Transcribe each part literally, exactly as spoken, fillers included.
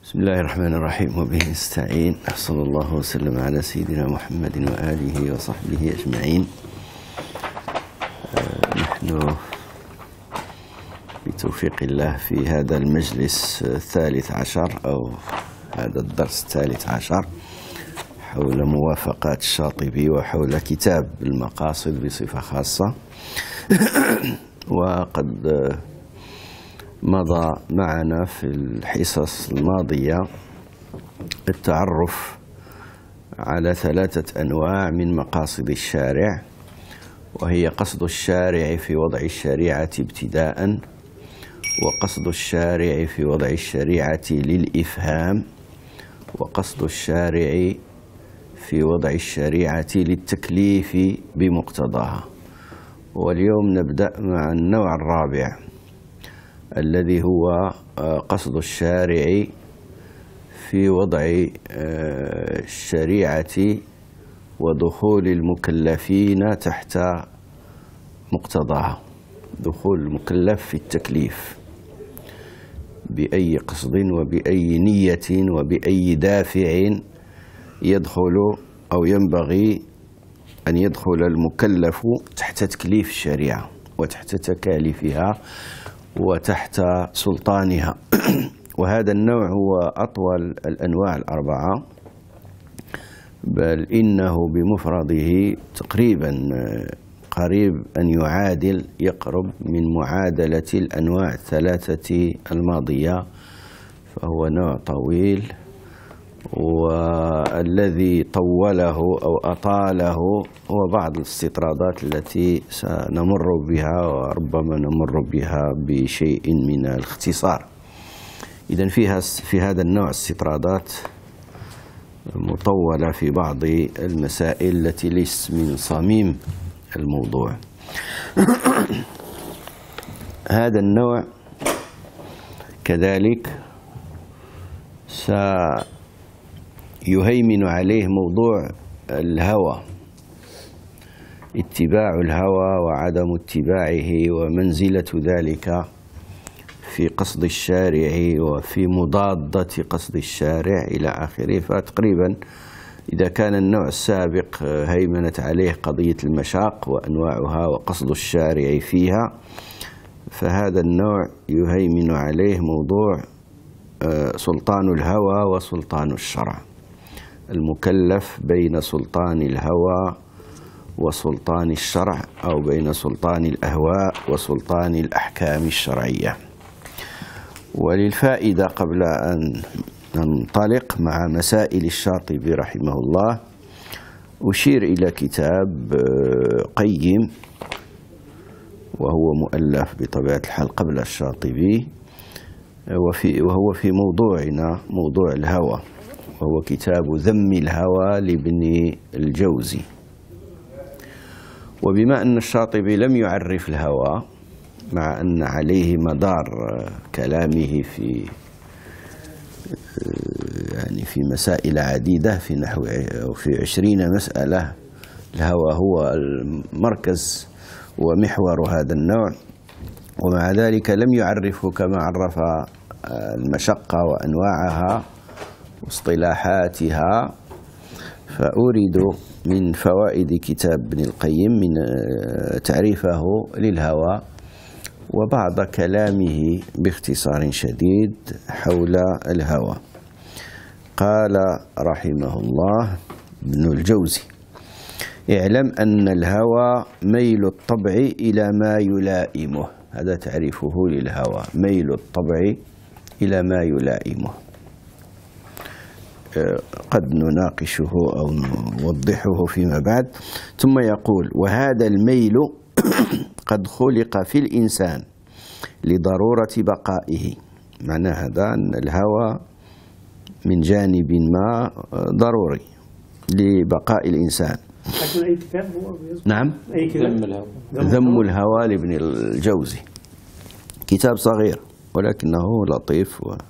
بسم الله الرحمن الرحيم وبه نستعين. صلى الله وسلم على سيدنا محمد وآله وصحبه أجمعين. نحن بتوفيق الله في هذا المجلس الثالث عشر أو هذا الدرس الثالث عشر حول موافقات الشاطبي وحول كتاب المقاصد بصفة خاصة. وقد مضى معنا في الحصص الماضية التعرف على ثلاثة أنواع من مقاصد الشارع، وهي قصد الشارع في وضع الشريعة ابتداء، وقصد الشارع في وضع الشريعة للإفهام، وقصد الشارع في وضع الشريعة للتكليف بمقتضاها. واليوم نبدأ مع النوع الرابع الذي هو قصد الشارع في وضع الشريعة ودخول المكلفين تحت مقتضاها، دخول المكلف في التكليف بأي قصد وبأي نية وبأي دافع يدخل أو ينبغي أن يدخل المكلف تحت تكليف الشريعة وتحت تكاليفها وتحت سلطانها. وهذا النوع هو أطول الأنواع الأربعة، بل إنه بمفرده تقريبا قريب أن يعادل يقرب من معادلة الأنواع الثلاثة الماضية، فهو نوع طويل. والذي طوله أو أطاله هو بعض الاستطرادات التي سنمر بها وربما نمر بها بشيء من الاختصار. إذن فيها في هذا النوع استطرادات مطولة في بعض المسائل التي ليست من صميم الموضوع. هذا النوع كذلك سيهيمن عليه موضوع الهوى، اتباع الهوى وعدم اتباعه ومنزلة ذلك في قصد الشارع وفي مضادة قصد الشارع إلى آخره. فتقريبا إذا كان النوع السابق هيمنت عليه قضية المشاق وأنواعها وقصد الشارع فيها، فهذا النوع يهيمن عليه موضوع سلطان الهوى وسلطان الشرع، المكلف بين سلطان الهوى وسلطان الشرع أو بين سلطان الأهواء وسلطان الأحكام الشرعية. وللفائدة قبل أن ننطلق مع مسائل الشاطبي رحمه الله أشير إلى كتاب قيم وهو مؤلف بطبيعة الحال قبل الشاطبي، وفي وهو في موضوعنا موضوع الهوى، وهو كتاب ذم الهوى لابن الجوزي. وبما أن الشاطبي لم يعرف الهوى، مع أن عليه مدار كلامه في يعني في مسائل عديدة، في نحو في عشرين مسألة، الهوى هو المركز ومحور هذا النوع، ومع ذلك لم يعرفه كما عرف المشقة وأنواعها واصطلاحاتها. فأريد من فوائد كتاب ابن القيم من تعريفه للهوى وبعض كلامه باختصار شديد حول الهوى. قال رحمه الله ابن الجوزي: اعلم أن الهوى ميل الطبع إلى ما يلائمه. هذا تعريفه للهوى، ميل الطبع إلى ما يلائمه. قد نناقشه أو نوضحه فيما بعد. ثم يقول: وهذا الميل قد خلق في الإنسان لضرورة بقائه. معنى هذا أن الهوى من جانب ما ضروري لبقاء الإنسان. أي كتاب هو؟ نعم، أي كتاب؟ ذم الهوى لابن الجوزي، كتاب صغير ولكنه لطيف. و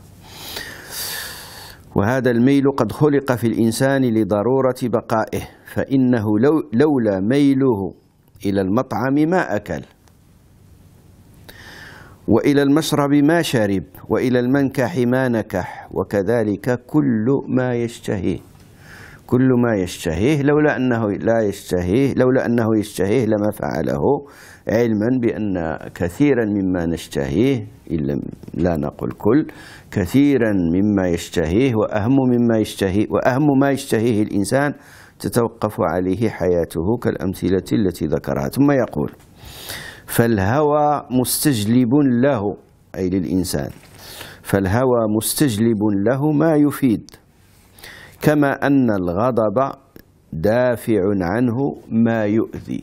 وهذا الميل قد خلق في الإنسان لضرورة بقائه، فإنه لو لولا ميله إلى المطعم ما أكل، وإلى المشرب ما شرب، وإلى المنكح ما نكح، وكذلك كل ما يشتهيه. كل ما يشتهيه لولا أنه لا يشتهيه لولا أنه يشتهيه لما فعله، علما بأن كثيرا مما نشتهيه، إلا لا نقول كل، كثيرا مما يشتهيه وأهم مما يشتهيه وأهم ما يشتهيه الإنسان تتوقف عليه حياته كالأمثلة التي ذكرها. ثم يقول: فالهوى مستجلب له، أي للإنسان، فالهوى مستجلب له ما يفيد، كما أن الغضب دافع عنه ما يؤذي.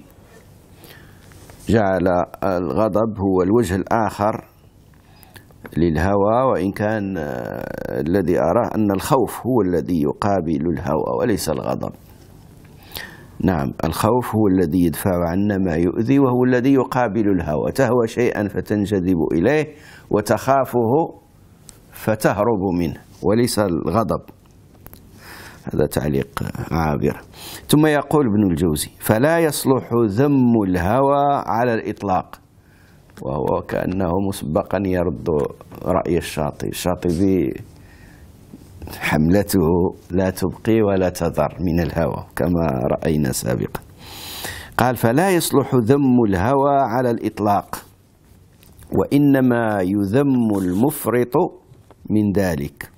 جعل الغضب هو الوجه الآخر للهوى، وإن كان الذي أراه أن الخوف هو الذي يقابل الهوى وليس الغضب. نعم، الخوف هو الذي يدفع عنا ما يؤذي، وهو الذي يقابل الهوى. تهوى شيئا فتنجذب إليه، وتخافه فتهرب منه، وليس الغضب. هذا تعليق عابر. ثم يقول ابن الجوزي: فلا يصلح ذم الهوى على الإطلاق. وهو كأنه مسبقا يرد رأي الشاطبي. الشاطبي حملته لا تبقي ولا تذر من الهوى كما رأينا سابقا. قال: فلا يصلح ذم الهوى على الإطلاق، وإنما يذم المفرط من ذلك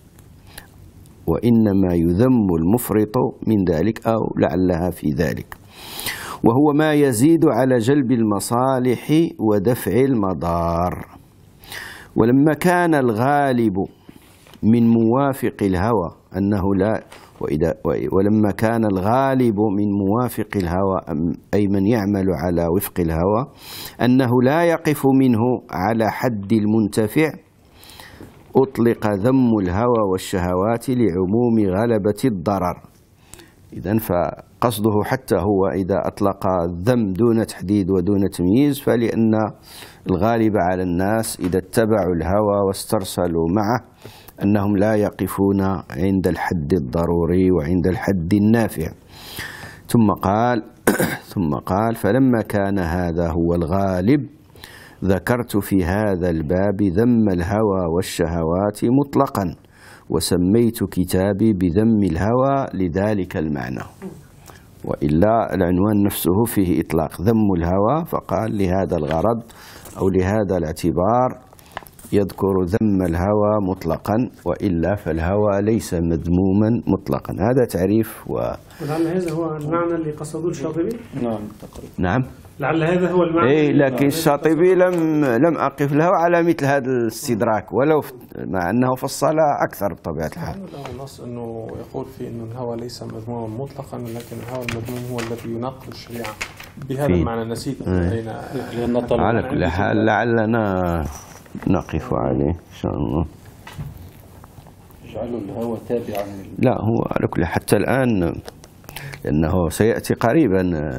وإنما يذم المفرط من ذلك أو لعلها في ذلك، وهو ما يزيد على جلب المصالح ودفع المضار. ولما كان الغالب من موافق الهوى أنه لا وإذا ولما كان الغالب من موافق الهوى أي من يعمل على وفق الهوى أنه لا يقف منه على حد المنتفع، أطلق ذم الهوى والشهوات لعموم غلبة الضرر. إذن فقصده حتى هو إذا أطلق الذم دون تحديد ودون تمييز، فلأن الغالب على الناس إذا اتبعوا الهوى واسترسلوا معه أنهم لا يقفون عند الحد الضروري وعند الحد النافع. ثم قال ثم قال فلما كان هذا هو الغالب ذكرت في هذا الباب ذم الهوى والشهوات مطلقا، وسميت كتابي بذم الهوى لذلك المعنى. وإلا العنوان نفسه فيه إطلاق ذم الهوى، فقال لهذا الغرض أو لهذا الاعتبار يذكر ذم الهوى مطلقا، وإلا فالهوى ليس مذموما مطلقا. هذا تعريف. و... ولعل هذا هو المعنى اللي قصده الشاطبي. نعم تقريبا. نعم، لعل هذا هو المعنى. إيه، لكن الشاطبي لم لم أقف له على مثل هذا الاستدراك، ولو مع أنه فصل أكثر بطبيعة الحال. له نص أنه يقول فيه أن الهوى ليس مذموما مطلقا، لكن الهوى المذموم هو الذي يناقض الشريعة. بهذا المعنى نسيت على كل حال لعلنا نقف عليه إن شاء الله. يجعل الهوى تابعا. لا، هو على كل حتى الآن، لأنه سيأتي قريبا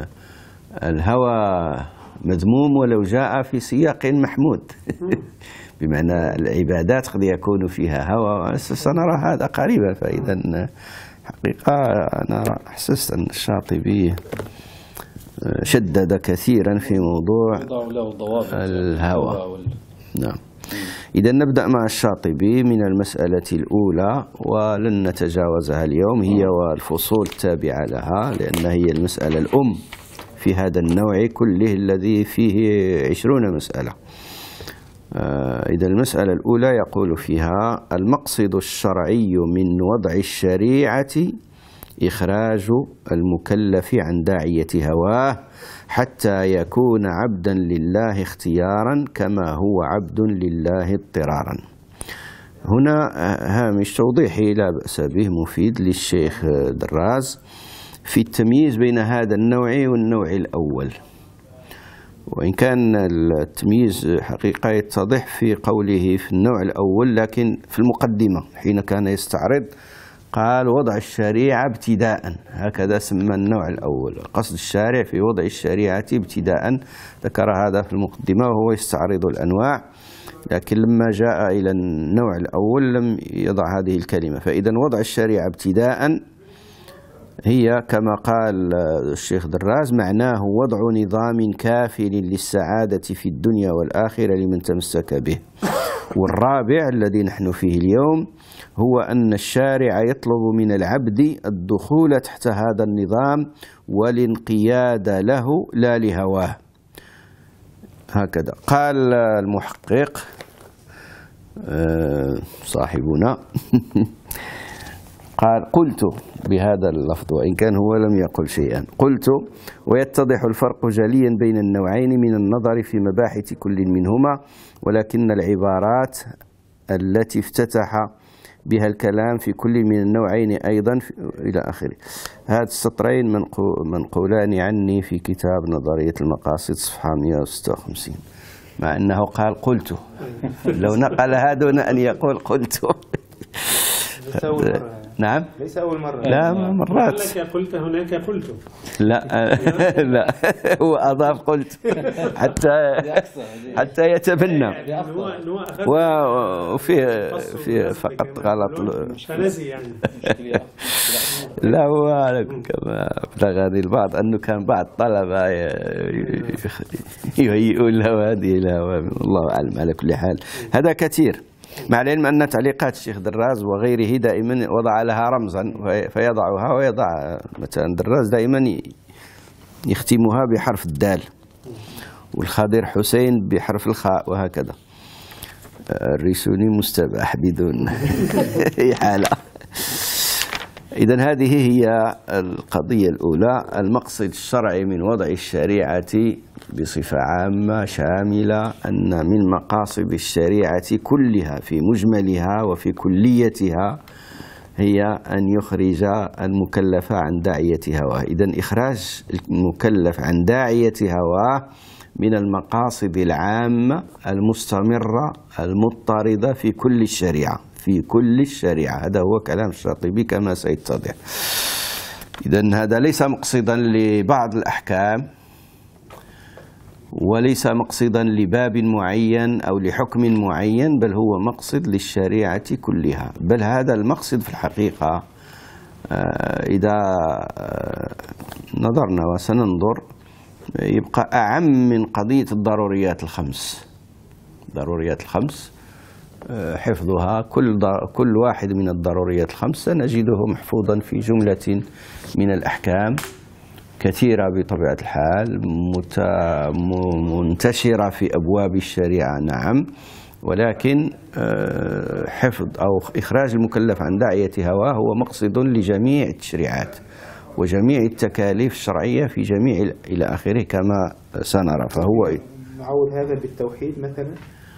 الهوى مذموم ولو جاء في سياق محمود. بمعنى العبادات قد يكون فيها هوى، سنرى هذا قريبا. فإذا حقيقة أنا أحسست أن الشاطبي شدد كثيرا في موضوع الهوى. نعم. إذا نبدأ مع الشاطبي من المسألة الأولى ولن نتجاوزها اليوم، هي والفصول التابعة لها، لأن هي المسألة الأم في هذا النوع كله الذي فيه عشرون مسألة. إذا المسألة الأولى يقول فيها: المقصد الشرعي من وضع الشريعة إخراج المكلف عن داعية هواه حتى يكون عبدا لله اختيارا كما هو عبد لله اضطرارا. هنا هامش توضيحي لا بأس به مفيد للشيخ دراز في التمييز بين هذا النوع والنوع الأول، وإن كان التمييز حقيقة يتضح في قوله في النوع الأول، لكن في المقدمة حين كان يستعرض قال وضع الشريعة ابتداء، هكذا سمى النوع الأول، قصد الشارع في وضع الشريعة ابتداء، ذكر هذا في المقدمة وهو يستعرض الأنواع، لكن لما جاء إلى النوع الأول لم يضع هذه الكلمة. فإذا وضع الشريعة ابتداء هي كما قال الشيخ دراز معناه وضع نظام كافٍ للسعادة في الدنيا والآخرة لمن تمسك به. والرابع الذي نحن فيه اليوم هو أن الشارع يطلب من العبد الدخول تحت هذا النظام والانقياد له لا لهواه. هكذا قال المحقق صاحبنا قال قلت بهذا اللفظ وإن كان هو لم يقل شيئا، قلت ويتضح الفرق جليا بين النوعين من النظر في مباحث كل منهما، ولكن العبارات التي افتتح بها الكلام في كل من النوعين أيضا إلى آخره. هذا السطرين منقولان عني في كتاب نظرية المقاصد صفحة مئة وستة وخمسين، مع أنه قال قلت. لو نقل هذا أن يقول قلت. نعم ليس أول مرة، لا مرات. لك قلت هناك قلت. لا لا هو أضاف قلت حتى حتى يتبنى، وفي في فقط غلط. لا هو كما بلغني البعض أنه كان بعض الطلبة يهيئون له هذه الهوى، الله أعلم. على كل حال هذا كثير، مع العلم أن تعليقات الشيخ دراز وغيره دائما وضع لها رمزا فيضعها، ويضع مثلا دراز دائما يختمها بحرف الدال، والخضير حسين بحرف الخاء، وهكذا. الريسوني مستباح بدون أي حالة. إذن هذه هي القضية الأولى، المقصد الشرعي من وضع الشريعة بصفة عامة شاملة، أن من مقاصد الشريعة كلها في مجملها وفي كليتها هي أن يخرج المكلف عن داعية هواه. إذن إخراج المكلف عن داعية هواه من المقاصد العامة المستمرة المضطردة في كل الشريعة، في كل الشريعة. هذا هو كلام الشاطبي كما سيتضح. إذن هذا ليس مقصدا لبعض الأحكام، وليس مقصدا لباب معين أو لحكم معين، بل هو مقصد للشريعة كلها. بل هذا المقصد في الحقيقة إذا نظرنا وسننظر يبقى أعم من قضية الضروريات الخمس. ضروريات الخمس حفظها، كل كل واحد من الضروريات الخمس سنجده محفوظا في جملة من الأحكام كثيرة بطبيعة الحال، منتشرة في أبواب الشريعة، نعم، ولكن حفظ أو إخراج المكلف عن داعية هواه هو مقصد لجميع التشريعات وجميع التكاليف الشرعية في جميع إلى آخره كما سنرى. فهو نعود هذا بالتوحيد مثلا.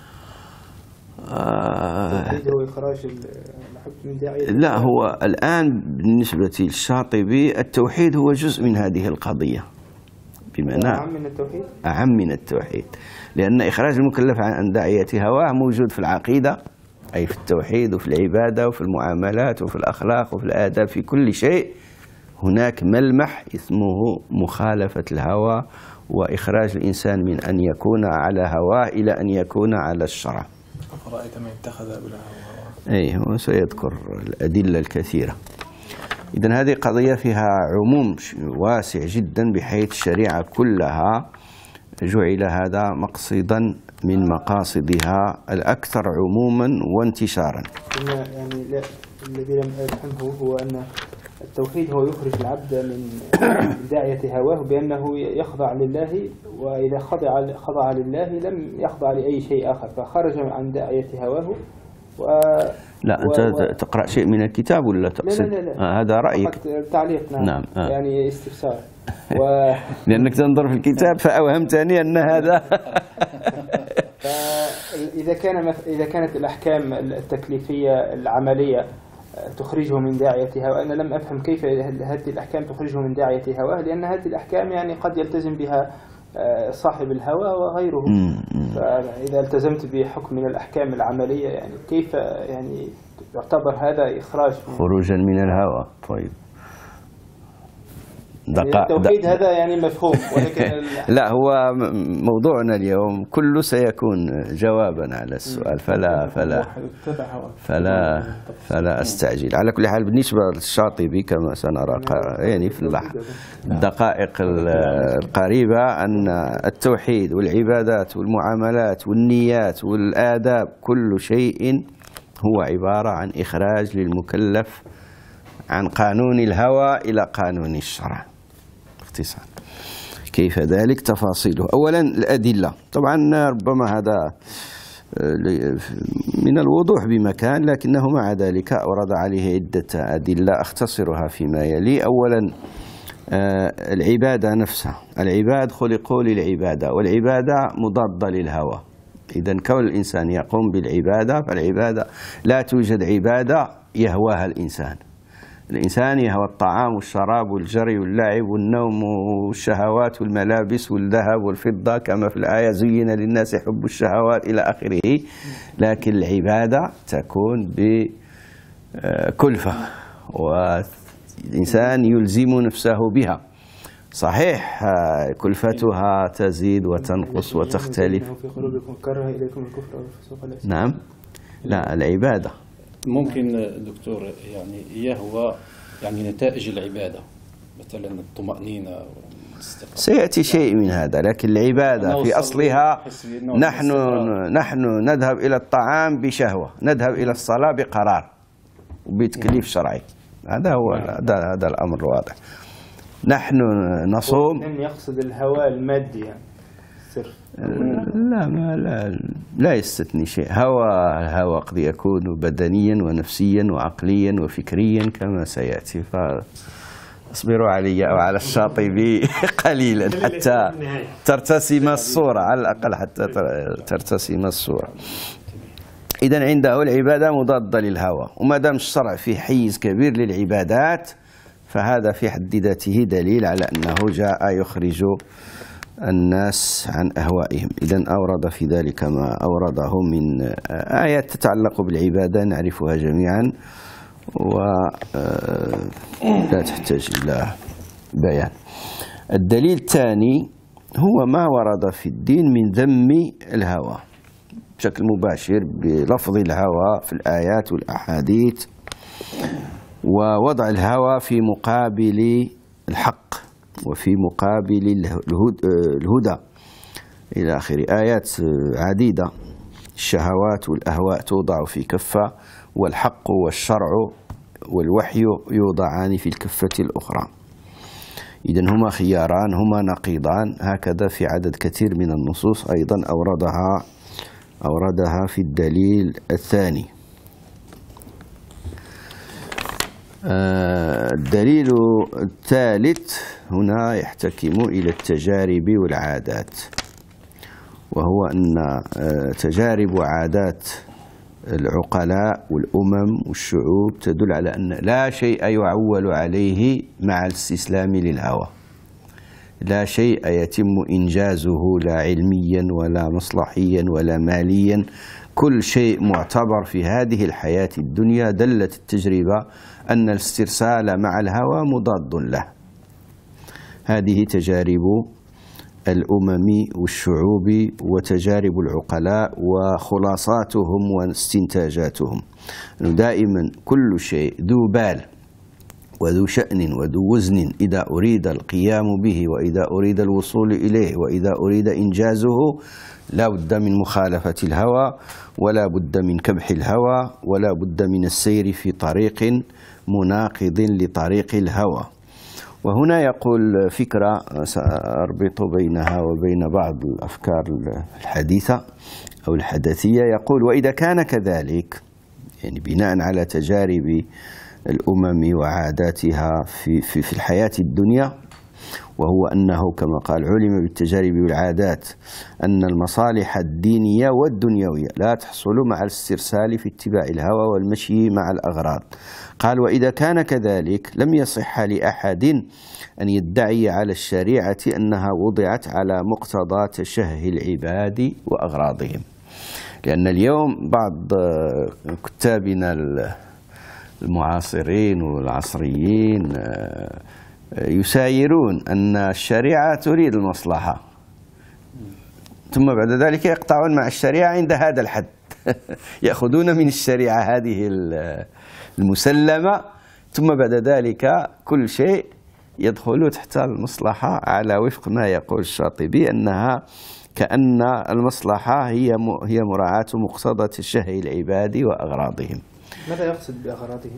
التوحيد هو إخراج العبد من داعية. لا، هو الآن بالنسبة للشاطبي التوحيد هو جزء من هذه القضية، بمعنى أعم من التوحيد. أعم من التوحيد، لأن إخراج المكلف عن داعية هواه موجود في العقيدة، أي في التوحيد وفي العبادة وفي المعاملات وفي الأخلاق وفي الآداب، في كل شيء هناك ملمح اسمه مخالفة الهوى وإخراج الإنسان من أن يكون على هواه إلى أن يكون على الشرع. أفرأيت من اتخذ إلهه هواه. أي هو سيذكر الأدلة الكثيرة. إذن هذه قضية فيها عموم واسع جدا، بحيث الشريعة كلها جعل هذا مقصدا من مقاصدها الأكثر عموما وانتشارا. يعني لا، الذي لم أفهمه هو أن التوحيد هو يخرج العبد من داعية هواه بأنه يخضع لله، وإذا خضع خضع لله لم يخضع لأي شيء آخر، فخرج عن داعية هواه. و لا أنت و... تقرأ شيء من الكتاب ولا تقصد؟ لا لا لا. آه هذا رأيك. تعليق. نعم, نعم. آه. يعني استفسار. و... لأنك تنظر في الكتاب فأوهمتني أن هذا فإذا كان إذا كانت الأحكام التكليفية العملية تخرجه من داعية هواه، أنا لم أفهم كيف هذه الأحكام تخرجه من داعية هواه، لأن هذه الأحكام يعني قد يلتزم بها صاحب الهوى وغيره. فإذا التزمت بحكم من الأحكام العملية يعني كيف يعني يعتبر هذا إخراج خروجا من الهوى؟ طيب دقائق التوحيد هذا يعني مفهوم، ولكن لا، هو موضوعنا اليوم كله سيكون جوابا على السؤال، فلا فلا فلا فلا استعجل. على كل حال بالنسبة للشاطبي كما سنرى يعني في الدقائق القريبة أن التوحيد والعبادات والمعاملات والنيات والآداب كل شيء هو عبارة عن إخراج للمكلف عن قانون الهوى إلى قانون الشرع. باختصار كيف ذلك؟ تفاصيله. أولا الأدلة، طبعا ربما هذا من الوضوح بمكان، لكنه مع ذلك أورد عليه عدة أدلة أختصرها فيما يلي. أولا العبادة نفسها، العباد خلقوا للعبادة، والعبادة مضادة للهوى. إذن كون الإنسان يقوم بالعبادة، فالعبادة لا توجد عبادة يهواها الإنسان. الإنسان يهوى الطعام والشراب والجري واللعب والنوم والشهوات والملابس والذهب والفضة كما في الآية زين للناس حب الشهوات إلى آخره. لكن العبادة تكون بكلفة والإنسان يلزم نفسه بها. صحيح كلفتها تزيد وتنقص وتختلف. نعم، لا العبادة ممكن دكتور يعني يهوى يعني نتائج العبادة، مثلا الطمأنينة والاستقرار، سيأتي شيء من هذا. لكن العبادة في أصلها نحن نحن نذهب إلى الطعام بشهوة، نذهب إلى الصلاة بقرار وبتكليف شرعي. هذا هو هذا هذا الأمر الواضح. نحن نصوم. يقصد الهوى المادي يعني صرف. لا ما لا لا يستثني شيء. هوى الهوى قد يكون بدنيا ونفسيا وعقليا وفكريا كما سيأتي، فاصبروا علي أو على الشاطبي قليلا حتى ترتسم الصورة، على الأقل حتى ترتسم الصورة. إذن عنده العبادة مضادة للهوى، وما دام الشرع فيه حيز كبير للعبادات فهذا في حد ذاته دليل على أنه جاء يخرج الناس عن أهوائهم. إذن أورد في ذلك ما أورده من آيات تتعلق بالعبادة نعرفها جميعا ولا تحتاج إلى بيان. الدليل الثاني هو ما ورد في الدين من ذم الهوى بشكل مباشر بلفظ الهوى في الآيات والأحاديث، ووضع الهوى في مقابل الحق وفي مقابل الهدى إلى آخر. آيات عديدة. الشهوات والأهواء توضع في كفة، والحق والشرع والوحي يوضعان في الكفة الأخرى. إذن هما خياران، هما نقيضان. هكذا في عدد كثير من النصوص أيضا أوردها أوردها في الدليل الثاني. الدليل الثالث هنا يحتكم إلى التجارب والعادات، وهو أن تجارب وعادات العقلاء والأمم والشعوب تدل على أن لا شيء يعول عليه مع الاستسلام للهوى، لا شيء يتم إنجازه لا علميا ولا مصلحيا ولا ماليا. كل شيء معتبر في هذه الحياة الدنيا دلت التجربة أن الاسترسال مع الهوى مضاد له. هذه تجارب الأمم والشعوب وتجارب العقلاء وخلاصاتهم واستنتاجاتهم. دائما كل شيء ذو بال وذو شأن وذو وزن إذا أريد القيام به وإذا أريد الوصول إليه وإذا أريد إنجازه لا بد من مخالفة الهوى، ولا بد من كبح الهوى، ولا بد من السير في طريق مناقض لطريق الهوى. وهنا يقول فكرة سأربط بينها وبين بعض الأفكار الحديثة أو الحدثية. يقول: وإذا كان كذلك، يعني بناء على تجارب الأمم وعاداتها في, في, في الحياة الدنيا، وهو أنه كما قال علم بالتجارب والعادات أن المصالح الدينية والدنيوية لا تحصل مع الاسترسال في اتباع الهوى والمشي مع الأغراض. قال: وإذا كان كذلك لم يصح لأحد أن يدعي على الشريعة أنها وضعت على مقتضى تشهي العباد وأغراضهم. لأن اليوم بعض كتابنا المعاصرين والعصريين يسايرون أن الشريعة تريد المصلحة، ثم بعد ذلك يقطعون مع الشريعة عند هذا الحد. يأخذون من الشريعة هذه المسلمة، ثم بعد ذلك كل شيء يدخل تحت المصلحة على وفق ما يقول الشاطبي، أنها كأن المصلحة هي هي مراعاة مقتضى تشهي العباد وأغراضهم. ماذا يقصد بأغراضهم؟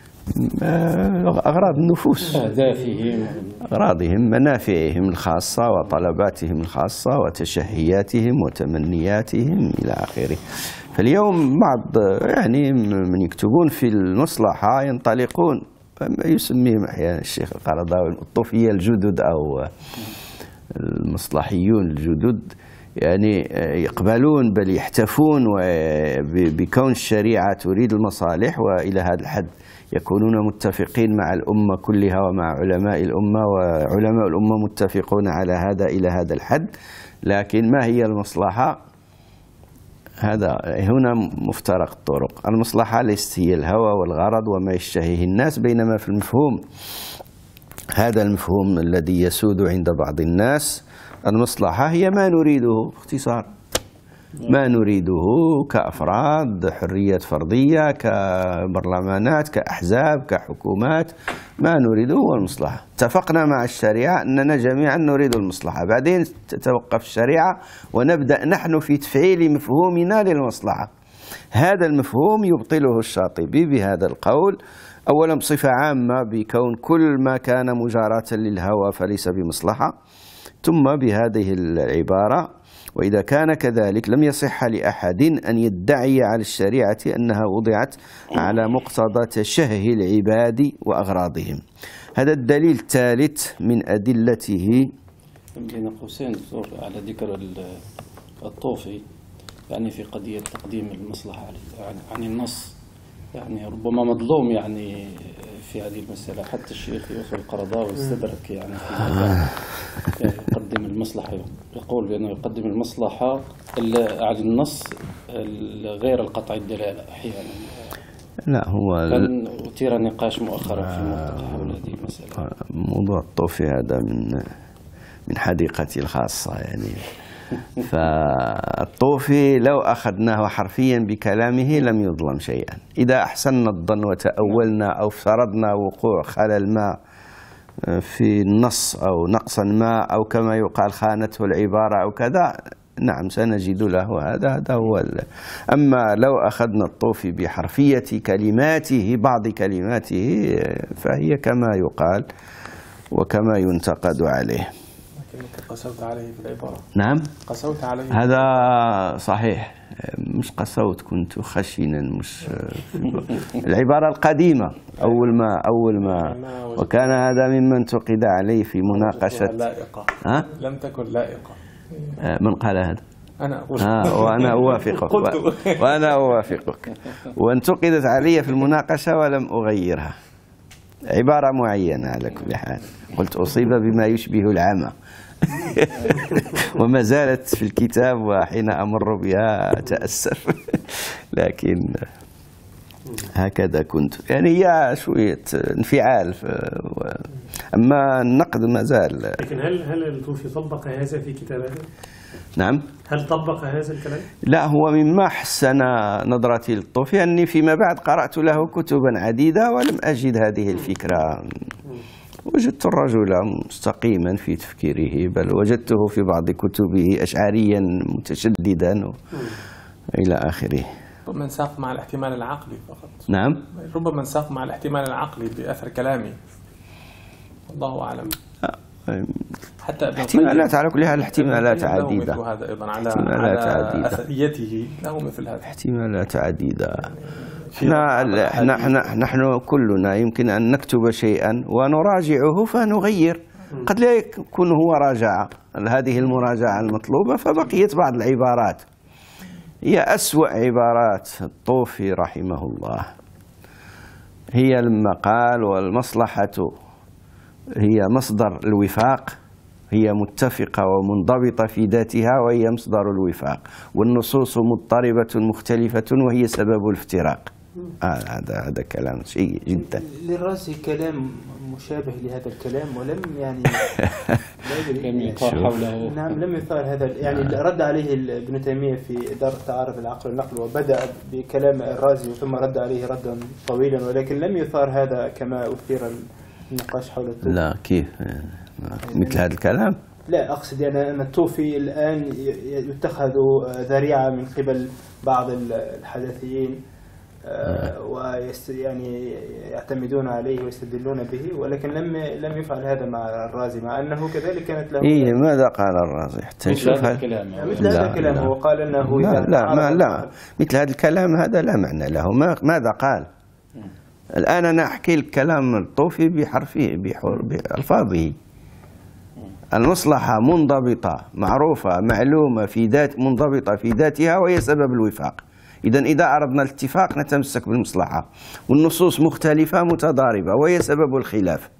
أغراض النفوس، أهدافهم، أغراضهم، منافعهم الخاصة وطلباتهم الخاصة وتشهياتهم وتمنياتهم إلى آخره. فاليوم بعض يعني من يكتبون في المصلحة ينطلقون يسميهم أحيانا الشيخ القرضاوي الطوفية الجدد أو المصلحيون الجدد، يعني يقبلون بل يحتفون بكون الشريعة تريد المصالح، وإلى هذا الحد يكونون متفقين مع الأمة كلها ومع علماء الأمة، وعلماء الأمة متفقون على هذا إلى هذا الحد. لكن ما هي المصلحة؟ هذا هنا مفترق الطرق. المصلحة ليست هي الهوى والغرض وما يشتهيه الناس، بينما في المفهوم هذا المفهوم الذي يسود عند بعض الناس، المصلحة هي ما نريده باختصار، ما نريده كأفراد، حريات فردية، كبرلمانات، كأحزاب، كحكومات، ما نريده هو المصلحة. اتفقنا مع الشريعة أننا جميعا نريد المصلحة، بعدين تتوقف الشريعة ونبدأ نحن في تفعيل مفهومنا للمصلحة. هذا المفهوم يبطله الشاطبي بهذا القول، أولا بصفة عامة بكون كل ما كان مجاراة للهوى فليس بمصلحة، ثم بهذه العبارة: وإذا كان كذلك لم يصح لأحد أن يدعي على الشريعة أنها وضعت على مقتضى تشهي العباد وأغراضهم. هذا الدليل الثالث من أدلته. بين قوسين دكتور على ذكر الطوفي، يعني في قضية تقديم المصلحة عن النص، يعني ربما مظلوم يعني في هذه المسألة. حتى الشيخ يوسف القرضاوي استدرك يعني في يقدم المصلحة، يقول بأنه يقدم المصلحة على النص غير القطع الدلالة أحيانا. لا هو كان أثير نقاش مؤخرا في المنطقة حول هذه المسألة. موضوع الطوفي هذا من من حديقتي الخاصة يعني. فالطوفي لو أخذناه حرفيا بكلامه لم يظلم شيئا. إذا أحسننا الظن وتأولنا أو افترضنا وقوع خلل ما في النص أو نقصا ما أو كما يقال خانته العبارة أو كذا، نعم سنجد له هذا هذا هو. أما لو أخذنا الطوفي بحرفية كلماته بعض كلماته فهي كما يقال وكما ينتقد عليه. قسوت عليه في العبارة. نعم قسوت عليه. هذا صحيح، مش قسوت، كنت خشنا، مش العبارة القديمة أول ما أول ما وكان هذا ممن انتقد عليه في مناقشة. لائقة. ها؟ لم تكن لائقة. من قال هذا؟ أنا أقول. آه وأنا أوافقك وأنا أوافقك وانتقدت علي في المناقشة ولم أغيرها، عبارة معينة على كل حال، قلت أصيب بما يشبه العمى. وما زالت في الكتاب وحين أمر بها أتأسف. لكن هكذا كنت، يعني هي شوية انفعال، أما النقد ما زال. لكن هل هل الطوفي طبق هذا في كتاباته؟ نعم. هل طبق هذا الكلام؟ لا، هو مما حسن نظرتي للطوفي أني فيما بعد قرأت له كتبا عديدة ولم أجد هذه الفكرة. وجدت الرجل مستقيما في تفكيره، بل وجدته في بعض كتبه أشعريا متشددا إلى آخره. ربما انساق مع الاحتمال العقلي فقط. نعم. ربما انساق مع الاحتمال العقلي بأثر كلامي، الله أعلم. حتى احتمالات على كل حال، احتمالات عديدة. له هذا أيضا على على أثريته له مثل هذا. احتمالات عديدة. احنا احنا نحن كلنا يمكن أن نكتب شيئا ونراجعه فنغير، قد لا يكون هو راجع هذه المراجعة المطلوبة، فبقيت بعض العبارات هي أسوأ عبارات الطوفي رحمه الله. هي لما قال: والمصلحة هي مصدر الوفاق، هي متفقة ومنضبطة في ذاتها وهي مصدر الوفاق، والنصوص مضطربة مختلفة وهي سبب الافتراق. هذا آه هذا كلام شيء جدا. للرأس كلام مشابه لهذا الكلام ولم يعني لم يثار حوله. نعم لم يثار هذا يعني رد عليه ابن تيمية في إدارة تعارف العقل والنقل وبدأ بكلام الرازي ثم رد عليه ردا طويلا ولكن لم يثار هذا كما أثير النقاش حول الطوفي. لا كيف مثل هذا الكلام؟ لا أقصد يعني أن الطوفي الآن يتخذ ذريعة من قبل بعض الحدثيين ويست يعني يعتمدون عليه ويستدلون به ولكن لم لم يفعل هذا مع الرازي مع أنه كذلك كانت له. إيه ماذا قال الرازي حتى نشوف هذا الكلام؟ مثل هذا الكلام هو قال أنه لا لا, ما لا مثل هذا الكلام هذا لا معنى له. ما ماذا قال؟ الآن أنا أحكي لك كلام الطوفي بحرفه بألفاظه. المصلحة منضبطة معروفة معلومة في ذات منضبطة في ذاتها وهي سبب الوفاق. إذا إذا أردنا الاتفاق نتمسك بالمصلحة والنصوص مختلفة متضاربة وهي سبب الخلاف.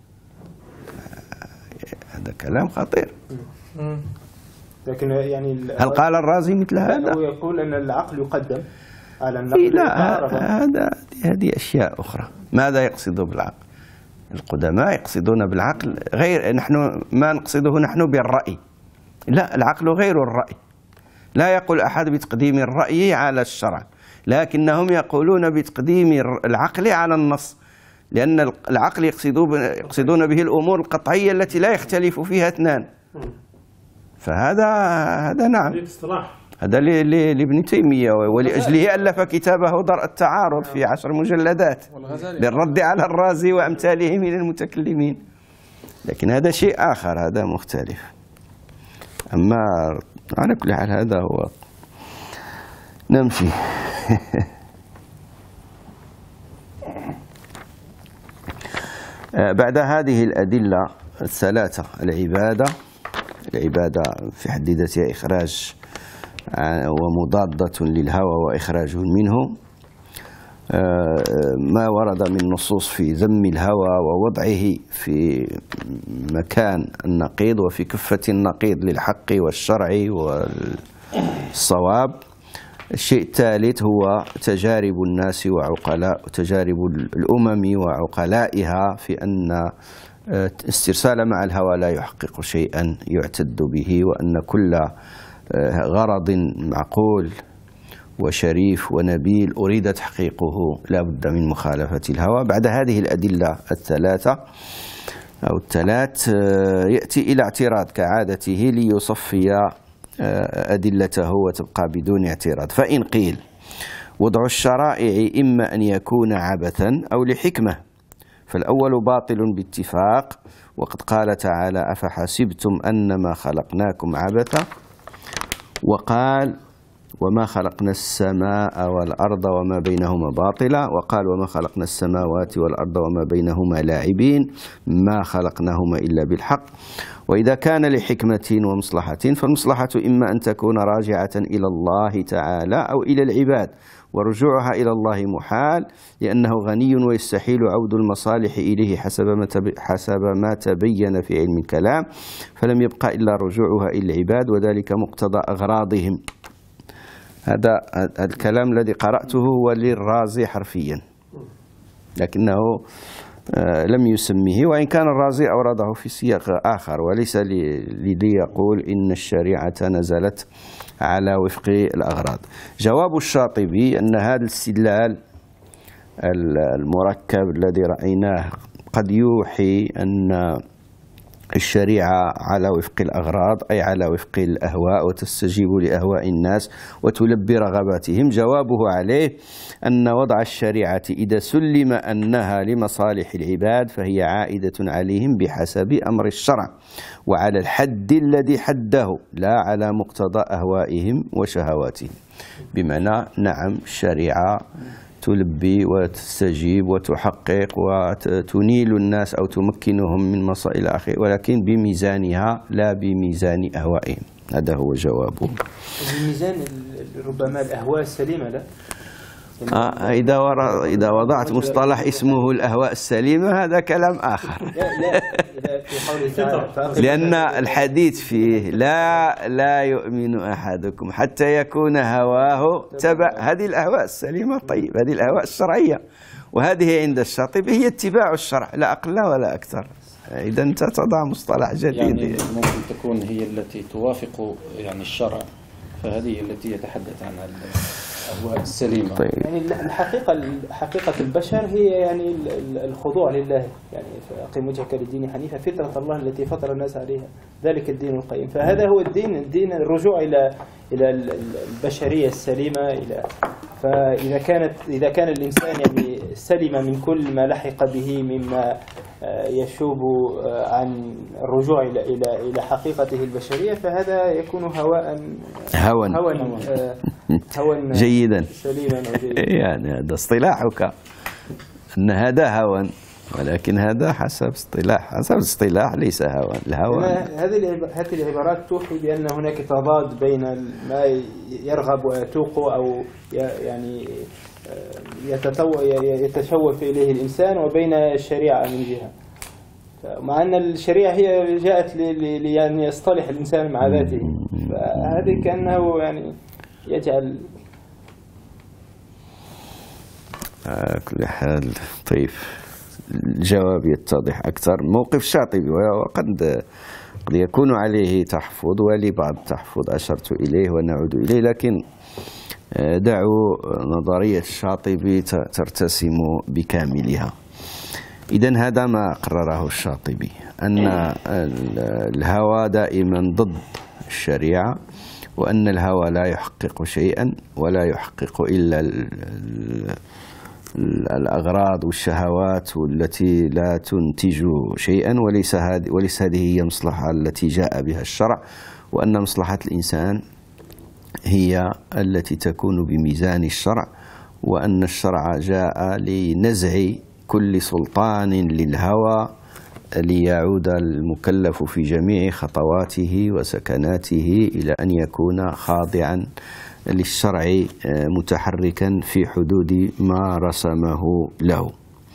هذا كلام خطير. لكن يعني هل قال الرازي مثل هذا؟ هو يقول أن العقل يقدم على النقل. لا هذا هذه أشياء أخرى. ماذا يقصد بالعقل؟ القدماء يقصدون بالعقل غير نحن ما نقصده نحن بالرأي. لا العقل غير الرأي. لا يقول أحد بتقديم الرأي على الشرع لكنهم يقولون بتقديم العقل على النص لأن العقل يقصدون به الأمور القطعية التي لا يختلف فيها اثنان. فهذا هذا نعم هذا لابن تيمية ولأجله ألف كتابه درء التعارض في عشر مجلدات للرد على الرازي وأمثاله من المتكلمين. لكن هذا شيء آخر هذا مختلف. أما على كل حال هذا هو. نمشي. بعد هذه الأدلة الثلاثة العبادة العبادة في حد ذاتها إخراج ومضادة للهوى وإخراج منه. ما ورد من نصوص في ذم الهوى ووضعه في مكان النقيض وفي كفة النقيض للحق والشرع والصواب. الشيء الثالث هو تجارب الناس وعقلاء تجارب الأمم وعقلائها في أن استرسال مع الهوى لا يحقق شيئا يعتد به وأن كل غرض معقول وشريف ونبيل أريد تحقيقه لا بد من مخالفة الهوى. بعد هذه الأدلة الثلاثة أو الثلاث يأتي إلى اعتراض كعادته ليصفي أدلته وتبقى بدون اعتراض. فإن قيل وضع الشرائع إما أن يكون عبثا أو لحكمة فالأول باطل باتفاق وقد قال تعالى أفحسبتم أنما خلقناكم عبثا وقال وما خلقنا السماء والأرض وما بينهما باطلا وقال وما خلقنا السماوات والأرض وما بينهما لاعبين ما خلقناهما إلا بالحق. وإذا كان لحكمة ومصلحة فالمصلحة إما أن تكون راجعة إلى الله تعالى أو إلى العباد ورجوعها إلى الله محال لأنه غني ويستحيل عود المصالح إليه حسب ما حسب ما تبين في علم الكلام فلم يبقى إلا رجوعها إلى العباد وذلك مقتضى أغراضهم. هذا الكلام الذي قرأته هو للرازي حرفيا لكنه لم يسميه وإن كان الرازي أورده في سياق آخر وليس ليقول إن الشريعة نزلت على وفق الأغراض. جواب الشاطبي أن هذا الاستدلال المركب الذي رأيناه قد يوحي أن الشريعة على وفق الأغراض أي على وفق الأهواء وتستجيب لأهواء الناس وتلبي رغباتهم. جوابه عليه أن وضع الشريعة إذا سلم أنها لمصالح العباد فهي عائدة عليهم بحسب أمر الشرع وعلى الحد الذي حده لا على مقتضى أهوائهم وشهواتهم. بمعنى نعم الشريعة تلبي وتستجيب وتحقق وتنيل الناس أو تمكنهم من مصائل أخير ولكن بميزانها لا بميزان أهوائهم. هذا هو جوابه. بميزان ربما الأهواء السليمة لا آه إذا إذا وضعت مصطلح اسمه الأهواء السليمة هذا كلام آخر. لا لا في قوله تعالى لأن الحديث فيه لا لا يؤمن أحدكم حتى يكون هواه تبع هذه الأهواء السليمة. طيب هذه الأهواء الشرعية وهذه عند الشاطبي هي اتباع الشرع لا أقل ولا أكثر. إذا أنت تضع مصطلح جديد يعني ممكن تكون هي التي توافق يعني الشرع، فهذه التي يتحدث عنها الأهواء السليمة. طيب. يعني الحقيقة حقيقة البشر هي يعني الخضوع لله، يعني أقم وجهك للدين حنيفا فطرة الله التي فطر الناس عليها ذلك الدين القيم. فهذا هو الدين، الدين الرجوع إلى إلى البشرية السليمة. إلى فإذا كانت إذا كان الإنسان يعني سلم من كل ما لحق به مما يشوب عن الرجوع إلى إلى إلى حقيقته البشرية، فهذا يكون هواء هوا هوا هوا جيدا سليما أو جيدا. يعني هذا اصطلاحك أن هذا هوا، ولكن هذا حسب اصطلاح، حسب اصطلاح ليس هوا. الهوى هذه هذه العبارات توحي بأن هناك تضاد بين ما يرغب ويتوق أو يعني يتشوف إليه الإنسان وبين الشريعة من جهة، مع أن الشريعة هي جاءت لأن يصطلح الإنسان مع ذاته. فهذه كأنه يعني يجعل على كل حال. طيب الجواب يتضح أكثر. موقف الشاطبي وقد قد يكون عليه تحفظ ولبعض تحفظ أشرت إليه ونعود إليه، لكن دعوا نظرية الشاطبي ترتسم بكاملها. إذن هذا ما قرره الشاطبي، أن الهوى دائما ضد الشريعة، وأن الهوى لا يحقق شيئا ولا يحقق إلا الأغراض والشهوات التي لا تنتج شيئا، وليس هذه وليس هذه هي المصلحة التي جاء بها الشرع، وأن مصلحة الإنسان هي التي تكون بميزان الشرع، وأن الشرع جاء لنزع كل سلطان للهوى ليعود المكلف في جميع خطواته وسكناته إلى أن يكون خاضعا للشرع متحركا في حدود ما رسمه له.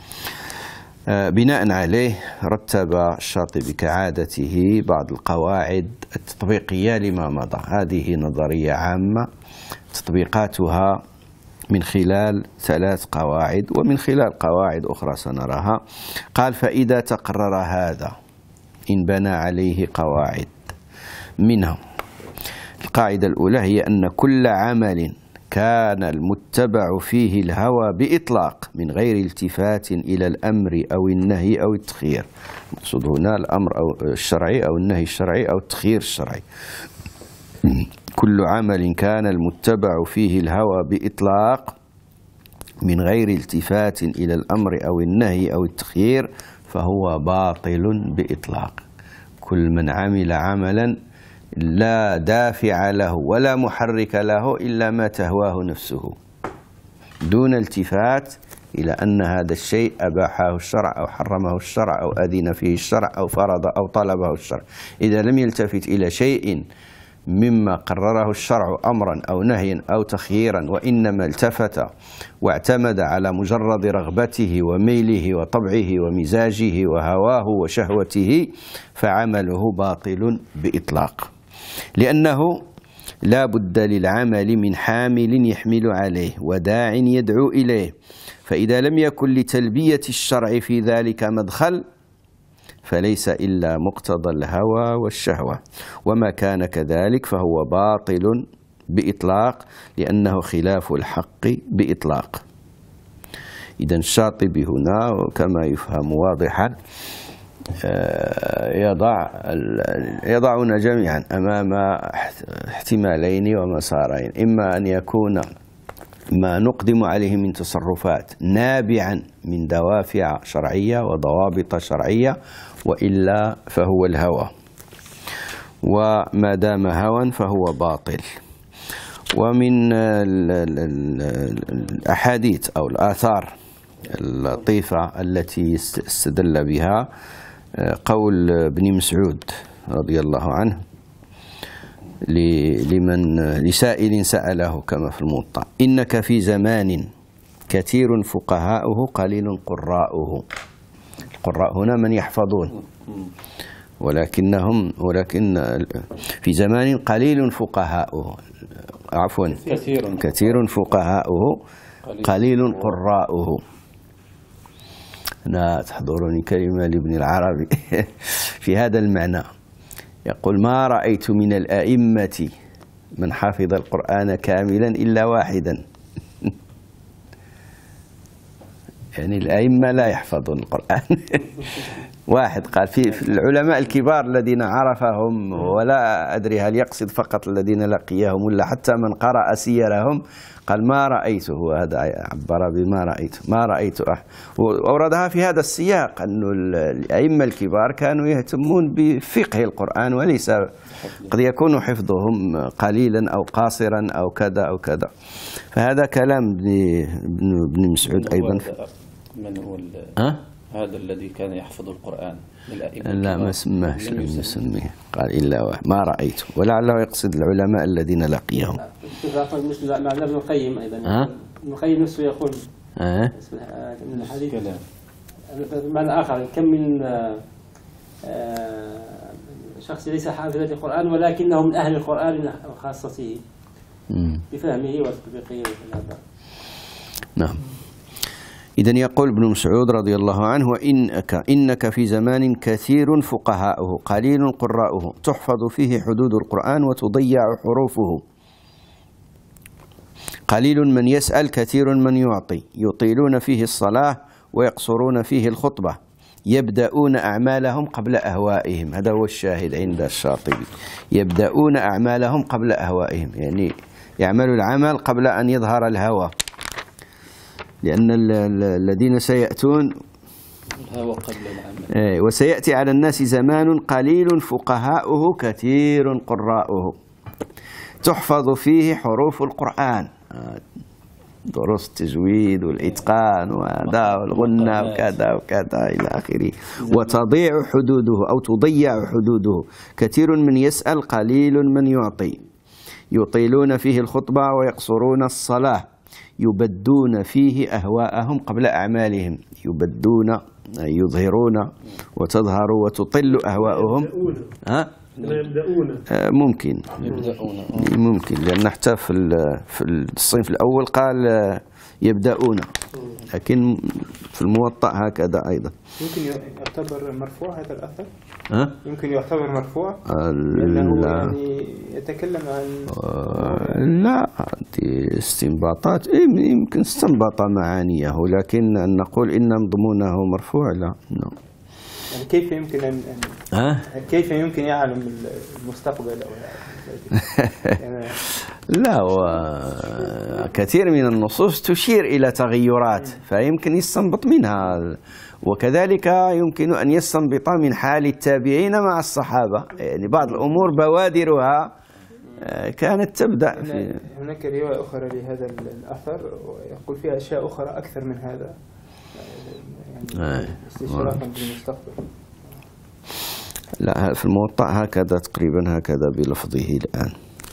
بناء عليه رتب الشاطبي كعادته بعض القواعد التطبيقية لما مضى. هذه نظرية عامة تطبيقاتها من خلال ثلاث قواعد ومن خلال قواعد أخرى سنراها. قال: فإذا تقرر هذا إن بنى عليه قواعد، منها القاعدة الأولى هي أن كل عمل كان المتبع فيه الهوى بإطلاق من غير التفات إلى الأمر أو النهي أو التخيير. المقصود هنا الأمر أو الشرعي أو النهي الشرعي أو التخيير الشرعي. كل عمل كان المتبع فيه الهوى بإطلاق من غير التفات إلى الأمر أو النهي أو التخيير فهو باطل بإطلاق. كل من عمل عملا لا دافع له ولا محرك له إلا ما تهواه نفسه، دون التفات إلى أن هذا الشيء أباحه الشرع أو حرمه الشرع أو أذن فيه الشرع أو فرض أو طلبه الشرع. إذا لم يلتفت إلى شيء مما قرره الشرع أمرا أو نهيا أو تخييرا، وإنما التفت واعتمد على مجرد رغبته وميله وطبعه ومزاجه وهواه وشهوته، فعمله باطل بإطلاق، لأنه لا بد للعمل من حامل يحمل عليه وداع يدعو إليه، فإذا لم يكن لتلبية الشرع في ذلك مدخل فليس إلا مقتضى الهوى والشهوة، وما كان كذلك فهو باطل بإطلاق لأنه خلاف الحق بإطلاق. إذن الشاطبي هنا كما يفهم واضحا يضع يضعنا جميعا أمام احتمالين ومسارين، إما أن يكون ما نقدم عليه من تصرفات نابعا من دوافع شرعية وضوابط شرعية، وإلا فهو الهوى، وما دام هوى فهو باطل. ومن الأحاديث أو الآثار اللطيفة التي استدل بها قول ابن مسعود رضي الله عنه لمن لسائل سأله كما في الموطأ: إنك في زمان كثير فقهاؤه قليل قراؤه. القراء هنا من يحفظون، ولكنهم ولكن في زمان قليل فقهاؤه عفوا كثير, كثير فقهاؤه قليل قراؤه. أنا تحضرني كلمة لابن العربي في هذا المعنى، يقول: ما رأيت من الأئمة من حفظ القرآن كاملا إلا واحدا. يعني الأئمة لا يحفظون القرآن. واحد قال في العلماء الكبار الذين عرفهم، ولا أدري هل يقصد فقط الذين لقيهم ولا حتى من قرأ سيرهم، قال: ما رأيته. هذا عبر بما رأيته، ما رأيت أحد. وأوردها في هذا السياق أن الأئمة الكبار كانوا يهتمون بفقه القرآن، وليس قد يكون حفظهم قليلا أو قاصرا أو كذا أو كذا. فهذا كلام ابن مسعود أيضا. من هو ها؟ هذا الذي كان يحفظ القرآن من الأئمة؟ لا، ما سماهش، لم يسميه، قال إلا واحد، ما رأيته، ولعله يقصد العلماء الذين لقيهم. مع ابن القيم أيضا. ها؟ ابن القيم نفسه يقول ها؟ من الحديث معنى آخر: كم من شخص ليس حافظا للقرآن ولكنه من أهل القرآن وخاصته بفهمه وتطبيقه وكذا. نعم. إذن يقول ابن مسعود رضي الله عنه: وإنك إنك في زمان كثير فقهاؤه قليل قراؤه، تحفظ فيه حدود القرآن وتضيع حروفه، قليل من يسأل كثير من يعطي، يطيلون فيه الصلاة ويقصرون فيه الخطبة، يبدأون أعمالهم قبل أهوائهم. هذا هو الشاهد عند الشاطبي، يبدأون أعمالهم قبل أهوائهم، يعني يعملوا العمل قبل أن يظهر الهوى، لأن الذين سيأتون الهوى قبل العمل. وسيأتي على الناس زمان قليل فقهاؤه كثير قراؤه، تحفظ فيه حروف القرآن، دروس التجويد والإتقان وهذا والغنى وكذا وكذا إلى آخره، وتضيع حدوده أو تضيع حدوده، كثير من يسأل قليل من يعطي، يطيلون فيه الخطبة ويقصرون الصلاة، يبدون فيه أهواءهم قبل أعمالهم، يبدون يظهرون وتظهر وتطل أهواءهم. ها؟ يبدأون. ممكن يبدأون ممكن لأن حتى في في الصنف الأول قال يبدأون، لكن في الموطأ هكذا أيضا. يمكن يعتبر مرفوع هذا الأثر؟ ها؟ يمكن يعتبر مرفوع؟ لأنه يعني يتكلم عن لا، هذه استنباطات، يمكن استنبط معانيه، لكن أن نقول إن مضمونه مرفوع لا. يعني كيف يمكن أن ها؟ كيف يمكن يعلم المستقبل أو يعني لا، وكثير من النصوص تشير إلى تغيرات فيمكن يستنبط منها، وكذلك يمكن أن يستنبط من حال التابعين مع الصحابة، يعني بعض الأمور بوادرها كانت تبدأ في. هناك رواية أخرى لهذا الأثر ويقول فيها أشياء أخرى أكثر من هذا، يعني استشراقا بالمستقبل. لا، في الموطأ هكذا تقريبا، هكذا بلفظه الآن.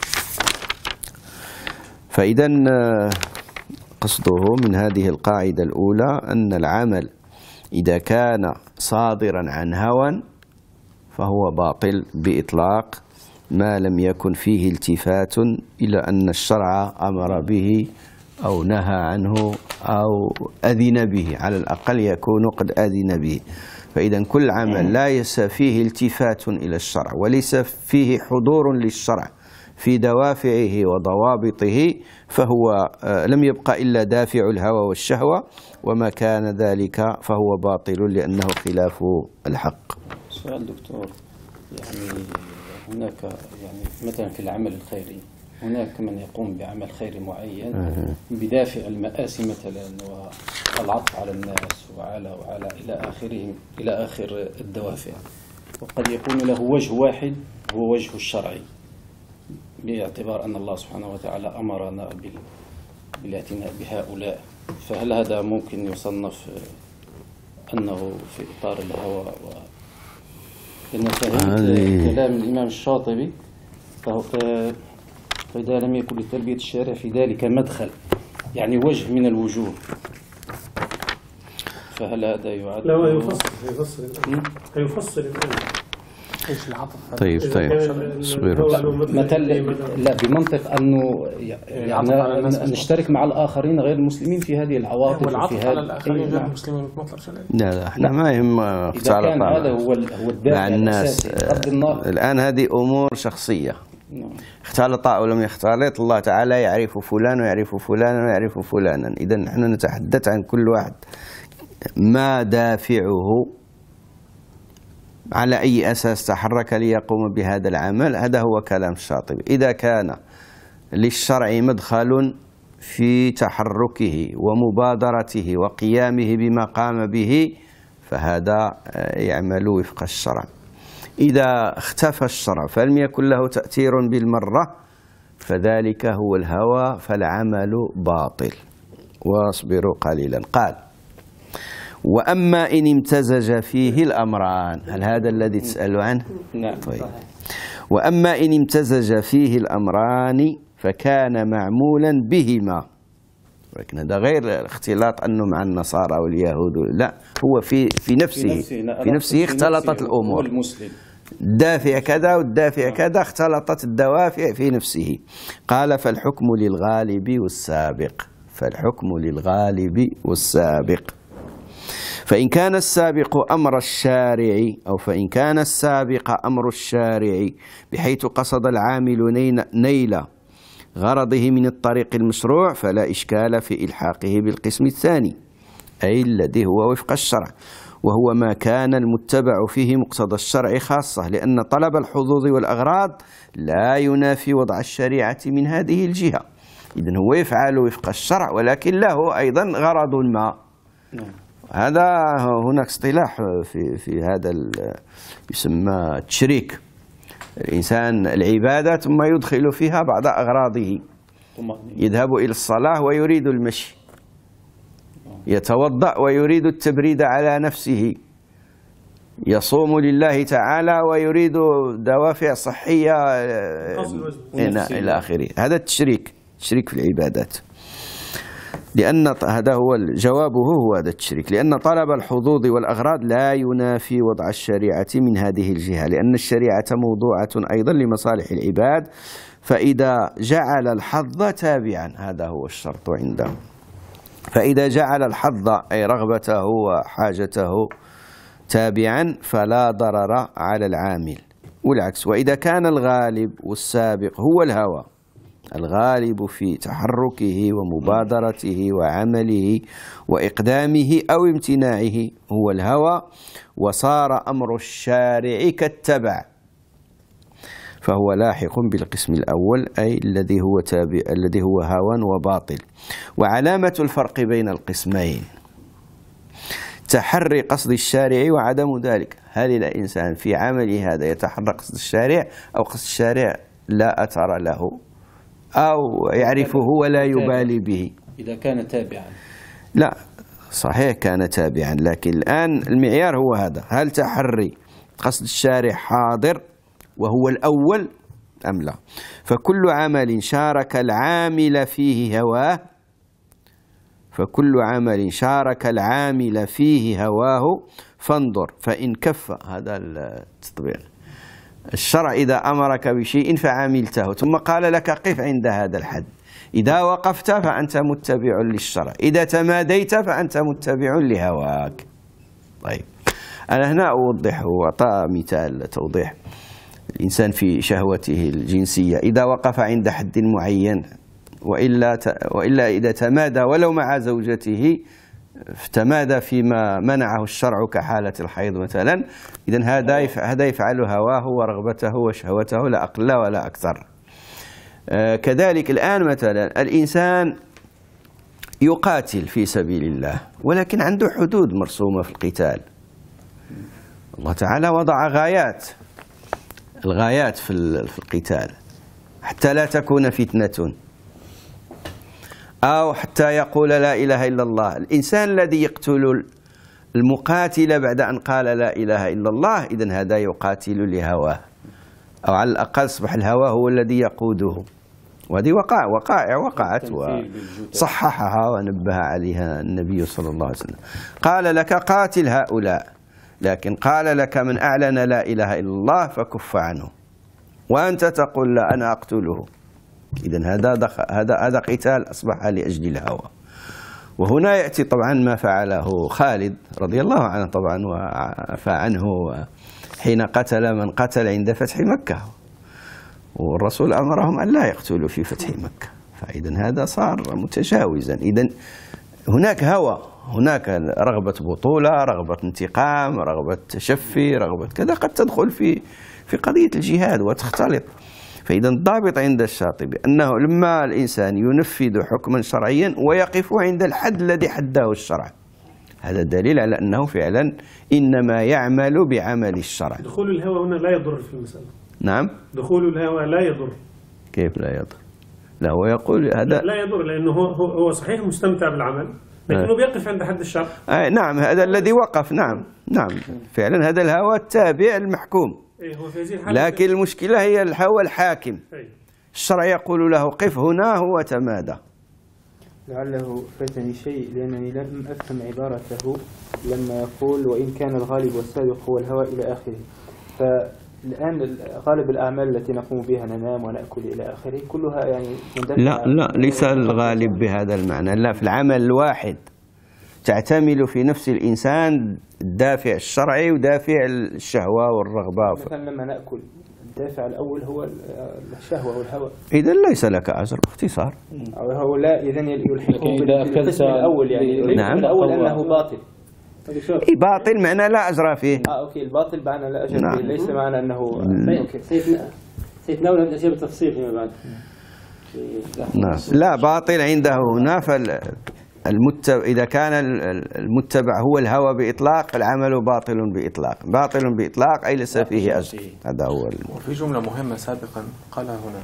فإذا قصده من هذه القاعدة الأولى أن العمل إذا كان صادرا عن هوى فهو باطل بإطلاق، ما لم يكن فيه التفات إلى أن الشرع أمر به أو نهى عنه أو أذن به، على الأقل يكون قد أذن به. فإذا كل عمل لا يس فيه التفات إلى الشرع وليس فيه حضور للشرع في دوافعه وضوابطه فهو لم يبقى إلا دافع الهوى والشهوة، وما كان ذلك فهو باطل لأنه خلاف الحق. سؤال دكتور، يعني هناك يعني مثلا في العمل الخيري هناك من يقوم بعمل خيري معين بدافع المآسي مثلا والعطف على الناس وعلى وعلى إلى آخرهم إلى آخر الدوافع، وقد يكون له وجه واحد هو وجه الشرعي، باعتبار أن الله سبحانه وتعالى أمرنا بالاعتناء بهؤلاء، فهل هذا ممكن يصنف أنه في إطار الهوى؟ و لأن فهمت كلام الإمام الشاطبي فإذا لم يكن لتربية الشارع في ذلك مدخل، يعني وجه من الوجوه، فهل هذا يعد؟ لا، هيفصل هيفصل الآن هيفصل الآن ايش العطف؟ طيب طيب اصبروا. مثل لا بمنطق انه يعني نشترك مع الاخرين غير المسلمين في هذه العواطف والعطف على الاخرين غير المسلمين مطلق شرعي. لا لا احنا ما يهم اختلاط هذا هو هو مع الناس. الان هذه امور شخصيه. اختلط او لم يختلط الله تعالى يعرف فلان ويعرف فلانا ويعرف فلانا. اذا نحن نتحدث عن كل واحد ما دافعه، على أي أساس تحرك ليقوم بهذا العمل. هذا هو كلام الشاطبي. إذا كان للشرع مدخل في تحركه ومبادرته وقيامه بما قام به فهذا يعمل وفق الشرع. إذا اختفى الشرع فلم يكن له تأثير بالمرة فذلك هو الهوى فالعمل باطل. واصبروا قليلا. قال: وأما إن امتزج فيه الأمران. هل هذا الذي تسأل عنه؟ نعم. طيب. وأما إن امتزج فيه الأمران فكان معمولا بهما. ولكن هذا غير الاختلاط أنه مع النصارى واليهود، لا، هو في في نفسه في نفسه اختلطت الأمور. الدافع كذا والدافع كذا، اختلطت الدوافع في نفسه. قال: فالحكم للغالب والسابق. فالحكم للغالب والسابق. فإن كان السابق أمر الشارع أو فإن كان السابق أمر الشارع بحيث قصد العامل نيل غرضه من الطريق المشروع فلا إشكال في إلحاقه بالقسم الثاني، أي الذي هو وفق الشرع، وهو ما كان المتبع فيه مقتضى الشرع خاصة، لأن طلب الحظوظ والأغراض لا ينافي وضع الشريعة من هذه الجهة. إذن هو يفعل وفق الشرع ولكن له أيضا غرض ما. هذا هناك اصطلاح في في هذا يسمى التشريك. الإنسان العبادة ثم يدخل فيها بعض أغراضه. يذهب إلى الصلاة ويريد المشي، يتوضأ ويريد التبريد على نفسه، يصوم لله تعالى ويريد دوافع صحية إلى آخره. هذا التشريك، تشريك في العبادات. لأن هذا هو جوابه، هو هذا التشريك، لأن طلب الحظوظ والأغراض لا ينافي وضع الشريعة من هذه الجهة، لأن الشريعة موضوعة أيضا لمصالح العباد، فإذا جعل الحظ تابعا، هذا هو الشرط عنده، فإذا جعل الحظ أي رغبته وحاجته تابعا فلا ضرر على العامل، والعكس. وإذا كان الغالب والسابق هو الهوى، الغالب في تحركه ومبادرته وعمله وإقدامه أو امتناعه هو الهوى، وصار أمر الشارع كالتبع، فهو لاحق بالقسم الأول، أي الذي هو تابع، الذي هو هوى وباطل. وعلامة الفرق بين القسمين تحري قصد الشارع وعدم ذلك. هل الإنسان في عمله هذا يتحرى قصد الشارع أو قصد الشارع لا أثر له أو يعرفه ولا يبالي به؟ إذا كان تابعا. لا، صحيح كان تابعا، لكن الآن المعيار هو هذا: هل تحري قصد الشارع حاضر وهو الأول أم لا؟ فكل عمل شارك العامل فيه هواه فكل عمل شارك العامل فيه هواه فانظر فإن كف. هذا التطبيق. الشرع إذا أمرك بشيء فعملته ثم قال لك قف عند هذا الحد، إذا وقفت فأنت متبع للشرع، إذا تماديت فأنت متبع لهواك. طيب، أنا هنا أوضح وأعطى مثال توضيح. الإنسان في شهوته الجنسية إذا وقف عند حد معين وإلا وإلا إذا تمادى ولو مع زوجته تمادى فيما منعه الشرع كحالة الحيض مثلا، إذن هذا هذا يفعل هواه ورغبته وشهوته لا أقل ولا أكثر. آه كذلك الآن مثلا الإنسان يقاتل في سبيل الله ولكن عنده حدود مرسومة في القتال. الله تعالى وضع غايات، الغايات في القتال حتى لا تكون فتنة أو حتى يقول لا إله إلا الله. الإنسان الذي يقتل المقاتل بعد أن قال لا إله إلا الله إذن هذا يقاتل لهواه، أو على الأقل أصبح الهوى هو الذي يقوده. وهذه وقع وقائع وقعت وصححها ونبه عليها النبي صلى الله عليه وسلم. قال لك قاتل هؤلاء لكن قال لك من أعلن لا إله إلا الله فكف عنه، وأنت تقول لا أنا أقتله. إذن هذا هذا هذا قتال أصبح لأجل الهوى. وهنا يأتي طبعا ما فعله خالد رضي الله عنه طبعا وعفى عنه حين قتل من قتل عند فتح مكة، والرسول أمرهم أن لا يقتلوا في فتح مكة، فإذن هذا صار متجاوزا. إذن هناك هوى، هناك رغبة بطولة، رغبة انتقام، رغبة تشفي، رغبة كذا قد تدخل في في قضية الجهاد وتختلط. فإذا الضابط عند الشاطبي أنه لما الإنسان ينفذ حكما شرعيا ويقف عند الحد الذي حده الشرع، هذا دليل على أنه فعلا إنما يعمل بعمل الشرع. دخول الهوى هنا لا يضر في المسألة. نعم، دخول الهوى لا يضر. كيف لا يضر؟ لا، هو يقول هذا لا يضر، لأنه هو هو صحيح مستمتع بالعمل لكنه بيقف عند حد الشرع. آه نعم، هذا الذي وقف. نعم نعم فعلا هذا الهوى التابع المحكوم. إيه هو في هذه الحالة. لكن المشكلة هي الهوى الحاكم. إيه. الشرع يقول له قف هنا، هو تمادى. لعله فاتني شيء لأنني لم أفهم عبارته لما يقول وإن كان الغالب والسابق هو الهوى إلى آخره. فالآن غالب الأعمال التي نقوم بها ننام ونأكل إلى آخره كلها يعني لا لا ليس الغالب بهذا المعنى، لا، في العمل الواحد تعتمل في نفس الإنسان الدافع الشرعي ودافع الشهوة والرغبة. مثلا لما نأكل الدافع الأول هو الشهوة والهوى. إذا ليس لك أجر باختصار. أو هو لا، إذن يلحقه بالقسم الأول يعني. نعم. الأول أنه باطل. إيه باطل معنى لا أجر فيه. آه أوكي، الباطل معنى لا أجر نعم. فيه، ليس معنى أنه سيدنا سيتناول الأشياء بالتفصيل فيما بعد. نعم. لا، باطل عنده هنا. فالمتبع إذا كان المتبع هو الهوى بإطلاق، العمل باطل بإطلاق. باطل بإطلاق أي ليس فيه أجر. هذا هو. وفي جملة مهمة سابقا قالها هنا: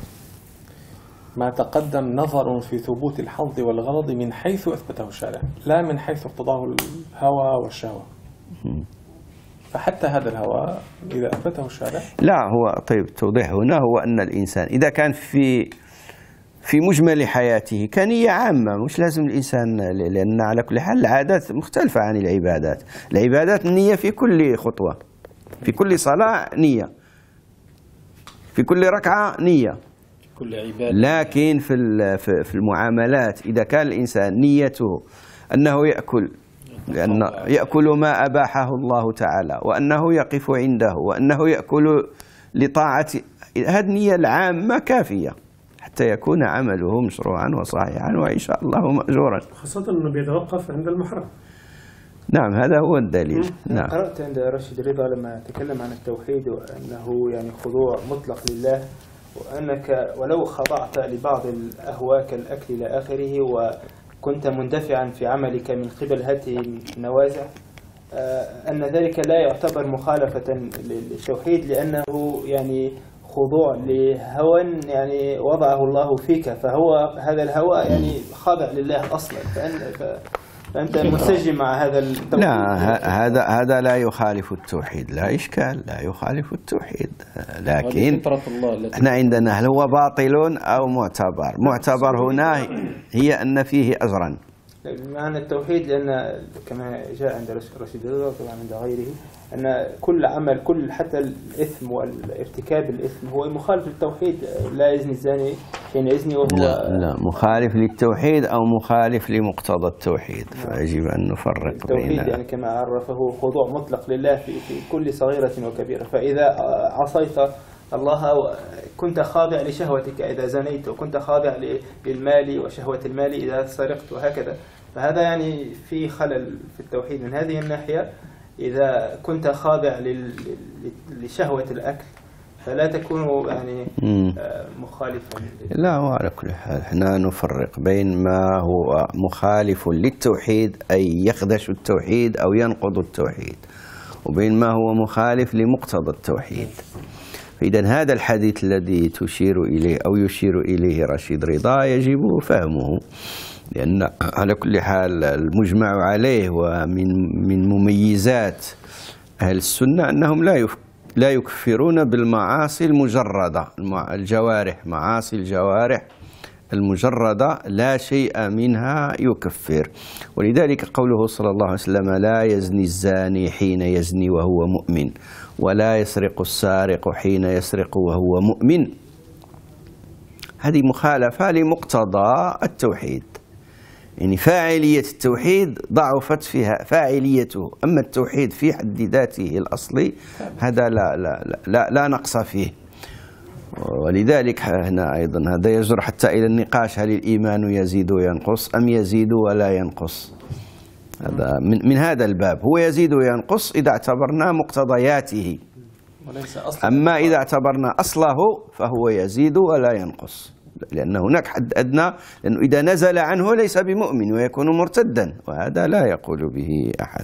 ما تقدم نظر في ثبوت الحظ والغرض من حيث أثبته الشارع، لا من حيث اقتضاه الهوى والشهوة. فحتى هذا الهوى إذا أثبته الشارع. لا، هو طيب توضيح هنا هو أن الإنسان إذا كان في في مجمل حياته كنية عامة، مش لازم الإنسان، لأن على كل حال العادات مختلفة عن العبادات. العبادات النية في كل خطوة، في كل صلاة نية، في كل ركعة نية. كل عبادة. لكن في في المعاملات إذا كان الإنسان نيته أنه يأكل لأن يأكل ما أباحه الله تعالى، وأنه يقف عنده، وأنه يأكل لطاعة، هذه النية العامة كافية حتى يكون عمله مشروعا وصحيحا وإن شاء الله مأجورا. خاصة أنه بيتوقف عند المحرم. نعم، هذا هو الدليل. نعم. قرأت عند رشيد رضا لما تكلم عن التوحيد وأنه يعني خضوع مطلق لله، وأنك ولو خضعت لبعض الأهواء كالأكل إلى آخره وكنت مندفعا في عملك من قبل هذه النوازع، أن ذلك لا يعتبر مخالفة للتوحيد، لأنه يعني خضوع لهوى يعني وضعه الله فيك، فهو هذا الهوى يعني خاضع لله أصلا، فأنت منسجم مع هذا التوحيد. لا، هذا هذا لا يخالف التوحيد، لا إشكال، لا يخالف التوحيد. لكن احنا عندنا هل هو باطل أو معتبر؟ معتبر هنا هي أن فيه أجرا. معنى التوحيد لأن كما جاء عند رشيد رضا طبعا عند غيره أن كل عمل، كل حتى الإثم والارتكاب الإثم هو مخالف للتوحيد. لا يزني الزاني حين يزني وهو لا, لا مخالف للتوحيد أو مخالف لمقتضى التوحيد، فيجب أن نفرق التوحيد بين يعني كما عرفه خضوع مطلق لله في, في كل صغيرة وكبيرة. فإذا عصيت الله كنت خاضع لشهوتك إذا زنيت، وكنت خاضع للمال وشهوة المال إذا سرقت، وهكذا. فهذا يعني في خلل في التوحيد من هذه الناحية. إذا كنت خاضع لشهوة الأكل فلا تكون يعني مخالفا. لا، وعلى كل حال احنا نفرق بين ما هو مخالف للتوحيد أي يخدش التوحيد أو ينقض التوحيد، وبين ما هو مخالف لمقتضى التوحيد. فإذا هذا الحديث الذي تشير إليه أو يشير إليه رشيد رضا يجب فهمه، لأن على كل حال المجمع عليه ومن من مميزات أهل السنة أنهم لا لا يكفرون بالمعاصي المجردة، الجوارح، معاصي الجوارح المجردة لا شيء منها يكفر. ولذلك قوله صلى الله عليه وسلم: لا يزني الزاني حين يزني وهو مؤمن، ولا يسرق السارق حين يسرق وهو مؤمن. هذه مخالفة لمقتضى التوحيد، يعني فاعلية التوحيد ضعفت فيها فاعليته، أما التوحيد في حد ذاته الأصلي هذا لا, لا, لا, لا نقص فيه. ولذلك هنا أيضا هذا يجر حتى إلى النقاش: هل الإيمان يزيد وينقص أم يزيد ولا ينقص؟ هذا من, من هذا الباب، هو يزيد وينقص إذا اعتبرنا مقتضياته، أما إذا اعتبرنا أصله فهو يزيد ولا ينقص، لأن هناك حد أدنى، لأنه إذا نزل عنه ليس بمؤمن ويكون مرتدا، وهذا لا يقول به أحد.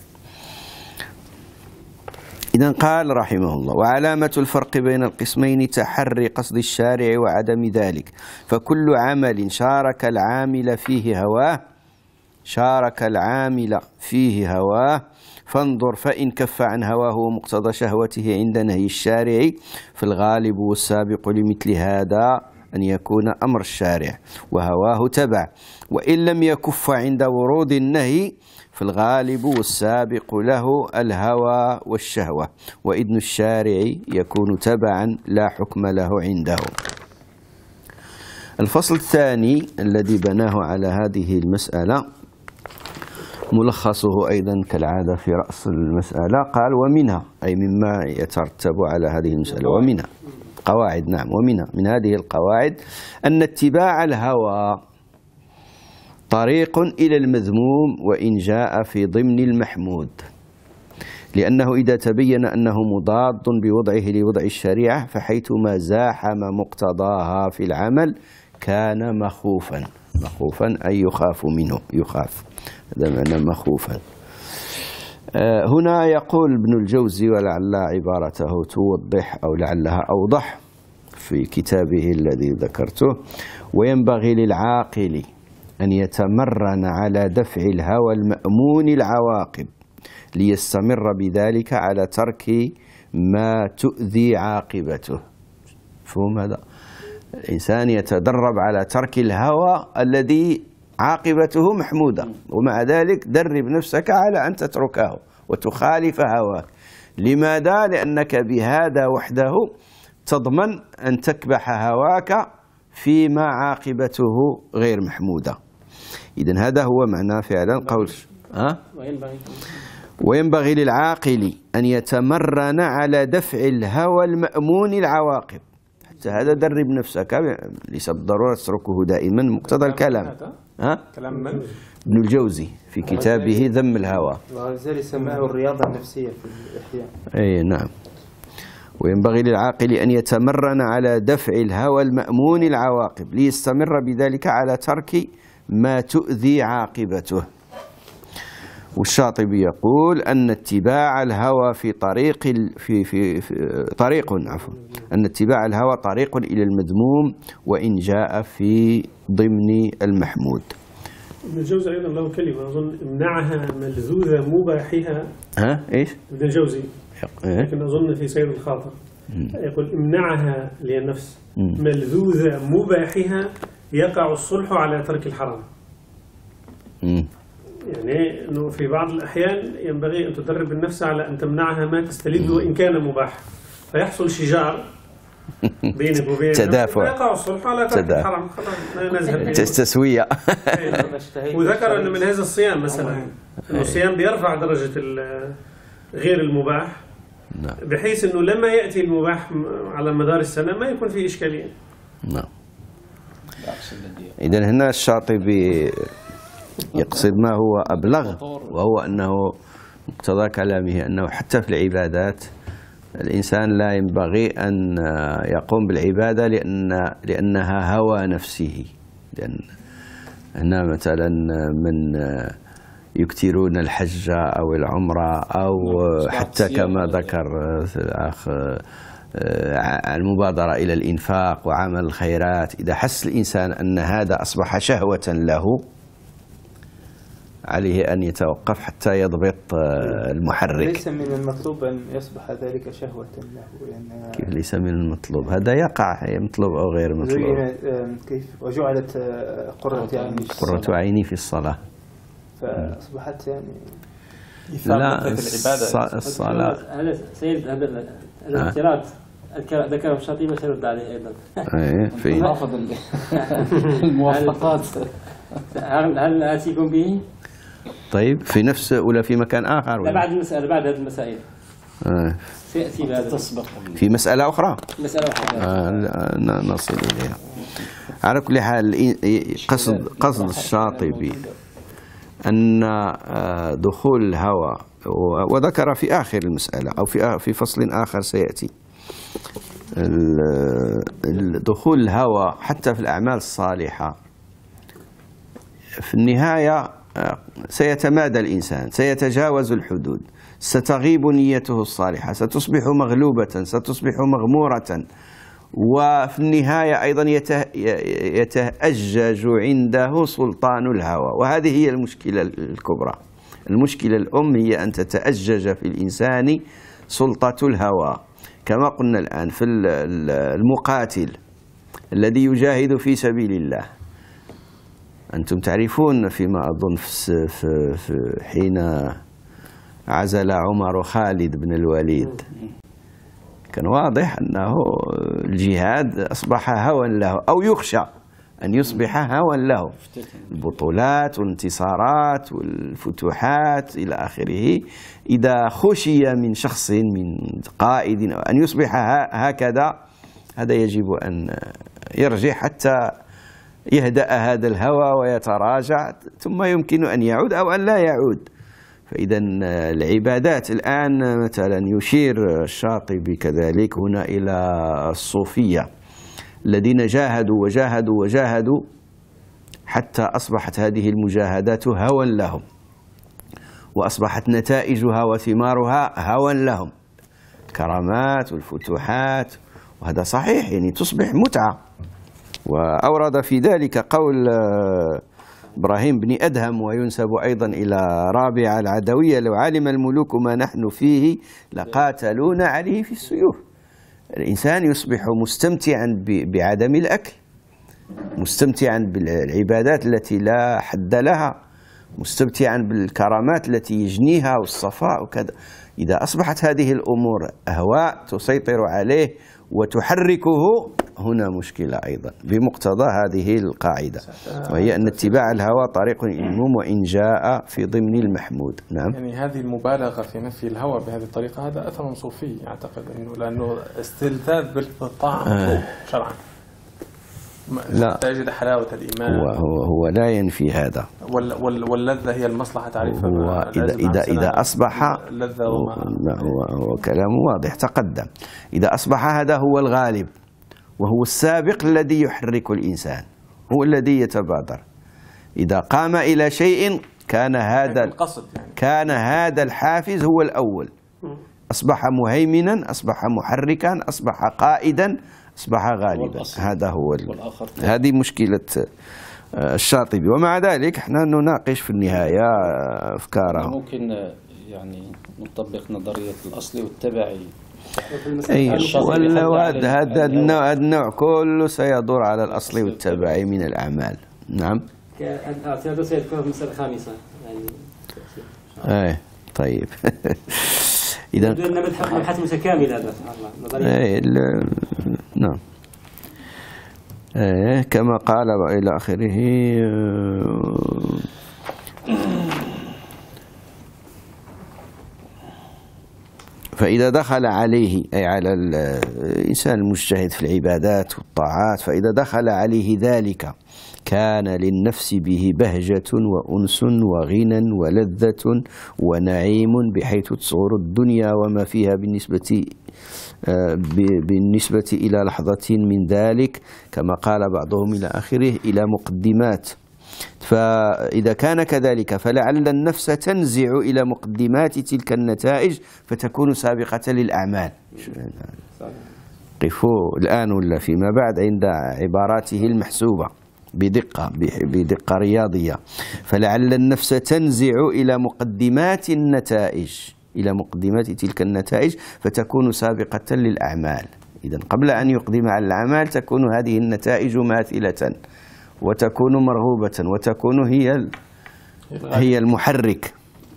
إذن قال رحمه الله: وعلامة الفرق بين القسمين تحري قصد الشارع وعدم ذلك، فكل عمل شارك العامل فيه هواه شارك العامل فيه هواه فانظر، فإن كف عن هواه ومقتضى شهوته عند نهي الشارع، فالغالب والسابق لمثل هذا أن يكون أمر الشارع وهواه تبع، وإن لم يكف عند ورود النهي فالغالب والسابق له الهوى والشهوة، وإذن الشارع يكون تبعا لا حكم له عنده. الفصل الثاني الذي بناه على هذه المسألة ملخصه أيضا كالعادة في رأس المسألة، قال: ومنها، أي مما يترتب على هذه المسألة، ومنها قواعد، نعم، ومنها من هذه القواعد أن اتباع الهوى طريق إلى المذموم وإن جاء في ضمن المحمود، لأنه إذا تبين أنه مضاد بوضعه لوضع الشريعة فحيثما زاحم مقتضاها في العمل كان مخوفا. مخوفا أي يخاف منه، يخاف، هذا معنى مخوفا. هنا يقول ابن الجوزي، ولعل عبارته توضح أو لعلها أوضح في كتابه الذي ذكرته: وينبغي للعاقل أن يتمرن على دفع الهوى المأمون العواقب ليستمر بذلك على ترك ما تؤذي عاقبته. فهم هذا؟ الإنسان يتدرب على ترك الهوى الذي عاقبته محمودة، ومع ذلك درب نفسك على أن تتركه وتخالف هواك. لماذا؟ لأنك بهذا وحده تضمن أن تكبح هواك فيما عاقبته غير محمودة. إذن هذا هو معنى فعلا قول أه؟ وينبغي للعاقل أن يتمرن على دفع الهوى المأمون العواقب. حتى هذا درب نفسك، ليس بالضرورة تتركه دائما، مقتضى الكلام. ها؟ كلام من؟ ابن الجوزي في كتابه ذم الهوى، وغزالي سماه الرياضة النفسية في الإحياء. أي نعم. وينبغي للعاقل أن يتمرن على دفع الهوى المأمون العواقب ليستمر بذلك على ترك ما تؤذي عاقبته. والشاطبي يقول أن اتباع الهوى في طريق في في, في طريق عفوا أن اتباع الهوى طريق إلى المذموم وإن جاء في ضمن المحمود. ابن الجوزي أيضا له كلمة أظن: امنعها ملذوذة مباحها. ها إيش؟ ابن الجوزي، لكن أظن في سير الخاطر يقول: امنعها للنفس ملذوذة مباحها يقع الصلح على ترك الحرام. يعني أنه في بعض الأحيان ينبغي أن تدرب النفس على أن تمنعها ما تستلذ وإن كان مباح، فيحصل شجار بينك وبين تدافع، ويقع الصلح على ترك الحرام. خلاص نذهب تسوية. وذكر أن من هذا الصيام مثلا أنه الصيام بيرفع درجة غير المباح، بحيث أنه لما يأتي المباح على مدار السنة ما يكون فيه إشكالية. نعم. إذن هنا الشاطبي يقصد ما هو أبلغ، وهو أنه مقتضى كلامه أنه حتى في العبادات الإنسان لا ينبغي أن يقوم بالعبادة لأن لأنها هوى نفسه. لأن هنا مثلا من يكثرون الحج أو العمرة أو حتى كما ذكر الأخ المبادرة إلى الإنفاق وعمل الخيرات، إذا حس الإنسان أن هذا أصبح شهوة له عليه أن يتوقف حتى يضبط المحرك. ليس من المطلوب أن يصبح ذلك شهوة له يعني. كيف ليس من المطلوب؟ هذا يقع، مطلوب أو غير مطلوب. كيف وجعلت قرة عيني قرة عيني في الصلاة، فأصبحت يعني لا الصلاة. هذا سيد هذا الاعتراض ذكره الشاطبي سيرد عليه أيضا. في رافض الموافقات. هل هل آتيكم به؟ طيب في نفس ولا في مكان آخر؟ لا بعد المسألة، بعد هذه المسائل. آه. سيأتي بهذا. تسبق في مسألة أخرى. مسألة أخرى. آه نصل إليها. على كل حال قصد قصد الشاطبي أن دخول الهوى، وذكر في آخر المسألة أو في في فصل آخر سيأتي، دخول الهوى حتى في الأعمال الصالحة في النهاية سيتمادى الإنسان، سيتجاوز الحدود، ستغيب نيته الصالحة، ستصبح مغلوبة، ستصبح مغمورة، وفي النهاية أيضا يتأجج عنده سلطان الهوى. وهذه هي المشكلة الكبرى. المشكلة الأم هي أن تتأجج في الإنسان سلطة الهوى، كما قلنا الآن في المقاتل الذي يجاهد في سبيل الله. أنتم تعرفون فيما أظن في, في, في حين عزل عمر خالد بن الوليد كان واضح أنه الجهاد أصبح هوى له، أو يخشى أن يصبح هوى له. البطولات والانتصارات والفتوحات إلى آخره، إذا خشي من شخص من قائد أن يصبح هكذا، هذا يجب أن يرجع حتى يهدأ هذا الهوى ويتراجع، ثم يمكن أن يعود أو أن لا يعود. فإذا العبادات الآن مثلا يشير الشاطبي كذلك هنا إلى الصوفية الذين جاهدوا وجاهدوا وجاهدوا حتى أصبحت هذه المجاهدات هوى لهم، وأصبحت نتائجها وثمارها هوى لهم، الكرامات والفتوحات، وهذا صحيح يعني تصبح متعة. وأورد في ذلك قول إبراهيم بن أدهم، وينسب أيضا إلى رابعة العدوية: لو علم الملوك ما نحن فيه لقاتلونا عليه في السيوف. الإنسان يصبح مستمتعا بعدم الأكل، مستمتعا بالعبادات التي لا حد لها، مستمتعا بالكرامات التي يجنيها والصفاء وكذا. إذا أصبحت هذه الأمور أهواء تسيطر عليه وتحركه، هنا مشكلة أيضا بمقتضى هذه القاعدة، وهي أن اتباع الهوى طريق المذموم وإن جاء في ضمن المحمود. نعم. يعني هذه المبالغة في نفي الهوى بهذه الطريقة هذا أثر صوفي أعتقد، إنه لأنه استلذاذ بالطاعة آه. شرعا لا تجد حلاوة الإيمان، هو, هو, هو لا ينفي هذا. وال وال واللذة هي المصلحة تعرفها. هو إذا, إذا, إذا أصبح اللذة لا هو, هو كلام واضح تقدم. إذا أصبح هذا هو الغالب وهو السابق الذي يحرك الإنسان، هو الذي يتبادر، إذا قام إلى شيء كان هذا القصد يعني. كان هذا الحافز هو الأول، أصبح مهيمنا، أصبح محركا، أصبح قائدا، أصبح غالبا. هذا هو هذه مشكلة الشاطبي. ومع ذلك احنا نناقش في النهاية أفكاره. ممكن يعني نطبق نظرية الأصل والتبعي. أي هذا هذا النوع النوع كله سيدور على الأصل والتبعي من الأعمال. نعم. هذا سيذكر في المسألة الخامسة يعني. أي طيب. إذا مبحث متكامل هذا نظرية. نعم. إيه كما قال إلى آخره. فإذا دخل عليه أي على الإنسان المجتهد في العبادات والطاعات، فإذا دخل عليه ذلك كان للنفس به بهجة وأنس وغنى ولذة ونعيم، بحيث تصغر الدنيا وما فيها بالنسبة بالنسبة إلى لحظة من ذلك، كما قال بعضهم إلى آخره إلى مقدمات. فإذا كان كذلك فلعل النفس تنزع إلى مقدمات تلك النتائج فتكون سابقة للأعمال. قفوا الآن ولا فيما بعد عند عباراته المحسوبة، بدقة بدقة رياضية. فلعل النفس تنزع إلى مقدمات النتائج إلى مقدمات تلك النتائج فتكون سابقة للأعمال. إذن قبل أن يقدم على الأعمال تكون هذه النتائج ماثلة وتكون مرغوبة وتكون هي هي المحرك.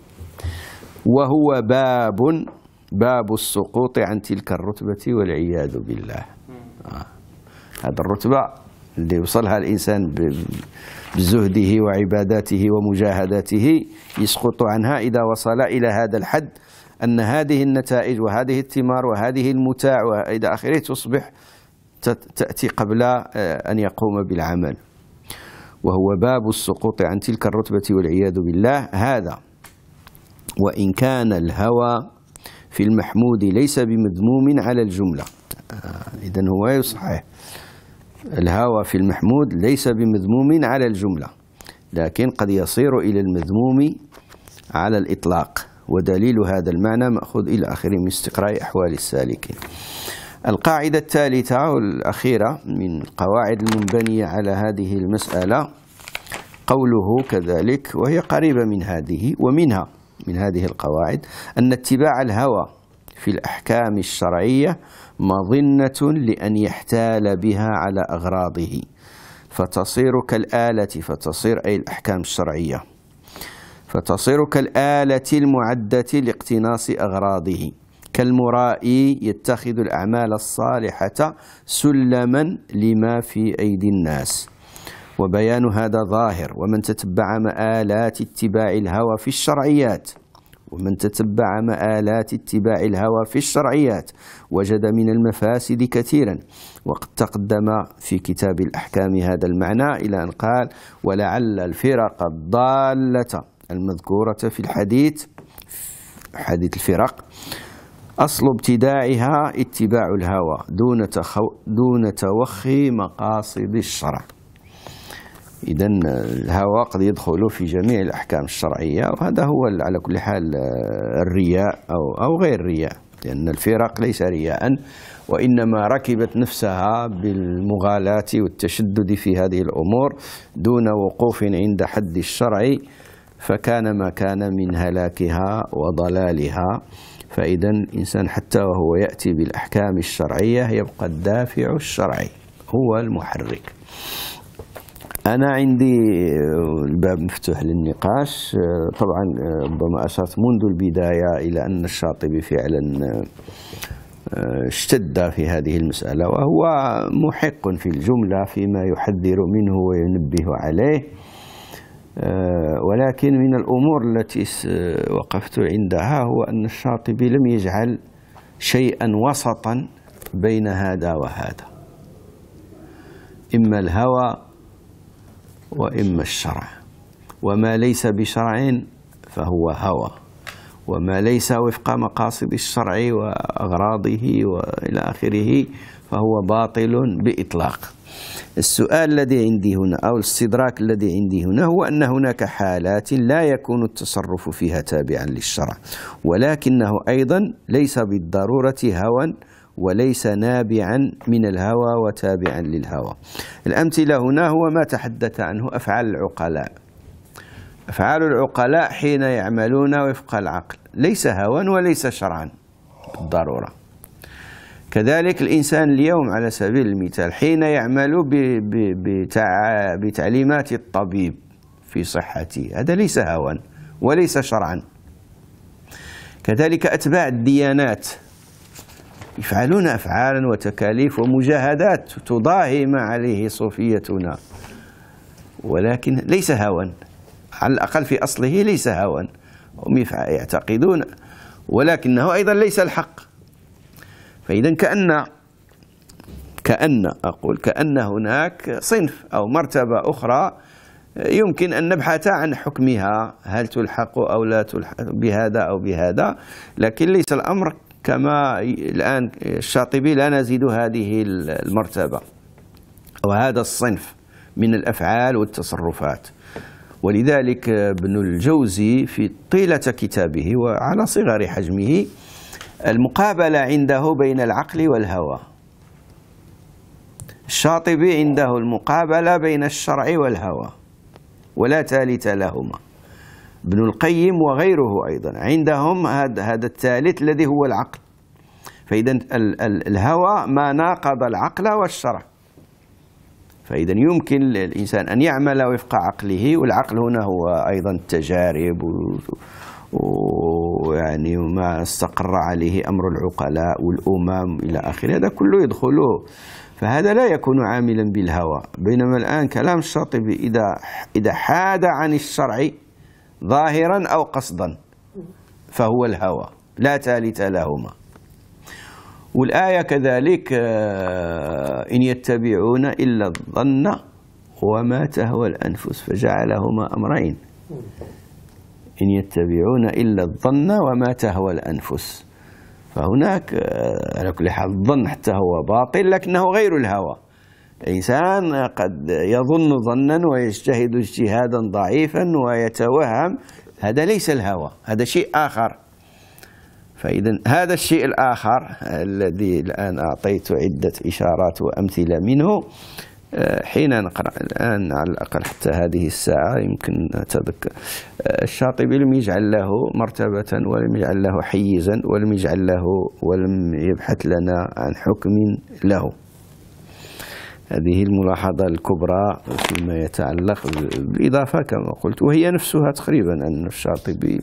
وهو باب باب السقوط عن تلك الرتبة والعياذ بالله. آه. هذا الرتبة اللي يوصلها الإنسان بزهده وعباداته ومجاهداته يسقط عنها إذا وصل إلى هذا الحد أن هذه النتائج وهذه الثمار وهذه المتاع وإلى آخره تصبح تأتي قبل أن يقوم بالعمل. وهو باب السقوط عن تلك الرتبة والعياذ بالله. هذا وإن كان الهوى في المحمود ليس بمذموم على الجملة. إذن هو يصحح الهوى في المحمود ليس بمذموم على الجملة، لكن قد يصير إلى المذموم على الإطلاق، ودليل هذا المعنى مأخوذ إلى آخره من استقراء أحوال السالكين. القاعدة الثالثة والأخيرة من القواعد المنبنية على هذه المسألة قوله كذلك، وهي قريبة من هذه ومنها من هذه القواعد، أن اتباع الهوى في الأحكام الشرعية مظنة لأن يحتال بها على أغراضه فتصير كالآلة، فتصير أي الأحكام الشرعية فتصير كالآلة المعدة لاقتناص أغراضه، كالمرائي يتخذ الأعمال الصالحة سلما لما في أيدي الناس. وبيان هذا ظاهر. ومن تتبع مآلات اتباع الهوى في الشرعيات ومن تتبع مآلات اتباع الهوى في الشرعيات وجد من المفاسد كثيرا. وقد تقدم في كتاب الأحكام هذا المعنى إلى أن قال: ولعل الفرق الضالة المذكورة في الحديث حديث الفرق أصل ابتداعها اتباع الهوى دون تخو دون توخي مقاصد الشرع. إذن الهوى قد يدخل في جميع الأحكام الشرعية، وهذا هو على كل حال الرياء أو أو غير الرياء، لأن الفرق ليس رياء وإنما ركبت نفسها بالمغالاة والتشدد في هذه الأمور دون وقوف عند حد الشرع، فكان ما كان من هلاكها وضلالها. فإذا الإنسان حتى وهو يأتي بالأحكام الشرعية يبقى الدافع الشرعي هو المحرك. أنا عندي الباب مفتوح للنقاش. طبعا ربما أشرت منذ البداية إلى أن الشاطبي فعلا اشتد في هذه المسألة، وهو محق في الجملة فيما يحذر منه وينبه عليه، ولكن من الأمور التي وقفت عندها هو أن الشاطبي لم يجعل شيئا وسطا بين هذا وهذا، إما الهوى وإما الشرع. وما ليس بشرع فهو هوى، وما ليس وفق مقاصد الشرع وأغراضه وإلى آخره فهو باطل بإطلاق. السؤال الذي عندي هنا أو الاستدراك الذي عندي هنا هو أن هناك حالات لا يكون التصرف فيها تابعا للشرع، ولكنه أيضا ليس بالضرورة هوى وليس نابعا من الهوى وتابعا للهوى. الأمثلة هنا هو ما تحدث عنه أفعال العقلاء. أفعال العقلاء حين يعملون وفق العقل ليس هوى وليس شرعا بالضرورة. كذلك الإنسان اليوم على سبيل المثال حين يعمل بتعليمات الطبيب في صحته هذا ليس هوى وليس شرعا. كذلك أتباع الديانات يفعلون أفعالا وتكاليف ومجاهدات تضاهي ما عليه صوفيتنا، ولكن ليس هوى، على الأقل في أصله ليس هوى، هم يعتقدون، ولكنه أيضا ليس الحق. فإذا كأن كأن أقول كأن هناك صنف أو مرتبة أخرى يمكن أن نبحث عن حكمها، هل تلحق أو لا تلحق بهذا أو بهذا، لكن ليس الأمر كما الآن الشاطبي لا نزيد هذه المرتبة وهذا الصنف من الأفعال والتصرفات. ولذلك ابن الجوزي في طيلة كتابه وعلى صغر حجمه المقابلة عنده بين العقل والهوى. الشاطبي عنده المقابلة بين الشرع والهوى ولا ثالث لهما. ابن القيم وغيره أيضا عندهم هذا الثالث الذي هو العقل. فإذا الهوى ما ناقض العقل والشرع، فإذا يمكن للإنسان أن يعمل وفق عقله، والعقل هنا هو أيضا التجارب ويعني ما استقر عليه أمر العقلاء والأمم إلى آخره، هذا كله يدخله، فهذا لا يكون عاملا بالهوى. بينما الآن كلام الشاطبي إذا إذا حاد عن الشرع ظاهرا أو قصدا فهو الهوى لا ثالث لهما. والآية كذلك إن يتبعون إلا الظن وما تهوى الأنفس، فجعلهما أمرين، إن يتبعون إلا الظن وما تهوى الأنفس. فهناك على كل حال الظن حتى هو باطل لكنه غير الهوى. الإنسان قد يظن ظنا ويجتهد اجتهادا ضعيفا ويتوهم، هذا ليس الهوى، هذا شيء آخر. فإذا هذا الشيء الآخر الذي الآن أعطيت عدة إشارات وأمثلة منه، حين نقرأ الآن على الأقل حتى هذه الساعة يمكن أتذكر الشاطبي لم يجعل له مرتبة ولم يجعل له حيزا ولم يجعل له ولم يبحث لنا عن حكم له. هذه الملاحظة الكبرى فيما يتعلق بالإضافة كما قلت، وهي نفسها تقريبا أن الشاطبي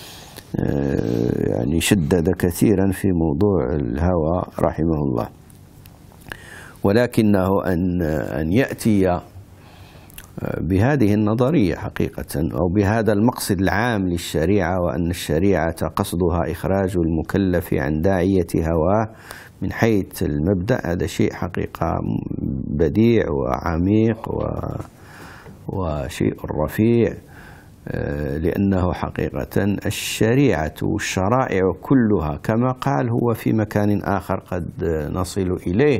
يعني شدد كثيرا في موضوع الهوى رحمه الله. ولكنه أن أن يأتي بهذه النظرية حقيقة أو بهذا المقصد العام للشريعة، وأن الشريعة قصدها إخراج المكلف عن داعية هواه من حيث المبدأ، هذا شيء حقيقة بديع وعميق وشيء رفيع، لأنه حقيقة الشريعة والشرائع كلها كما قال هو في مكان آخر قد نصل إليه،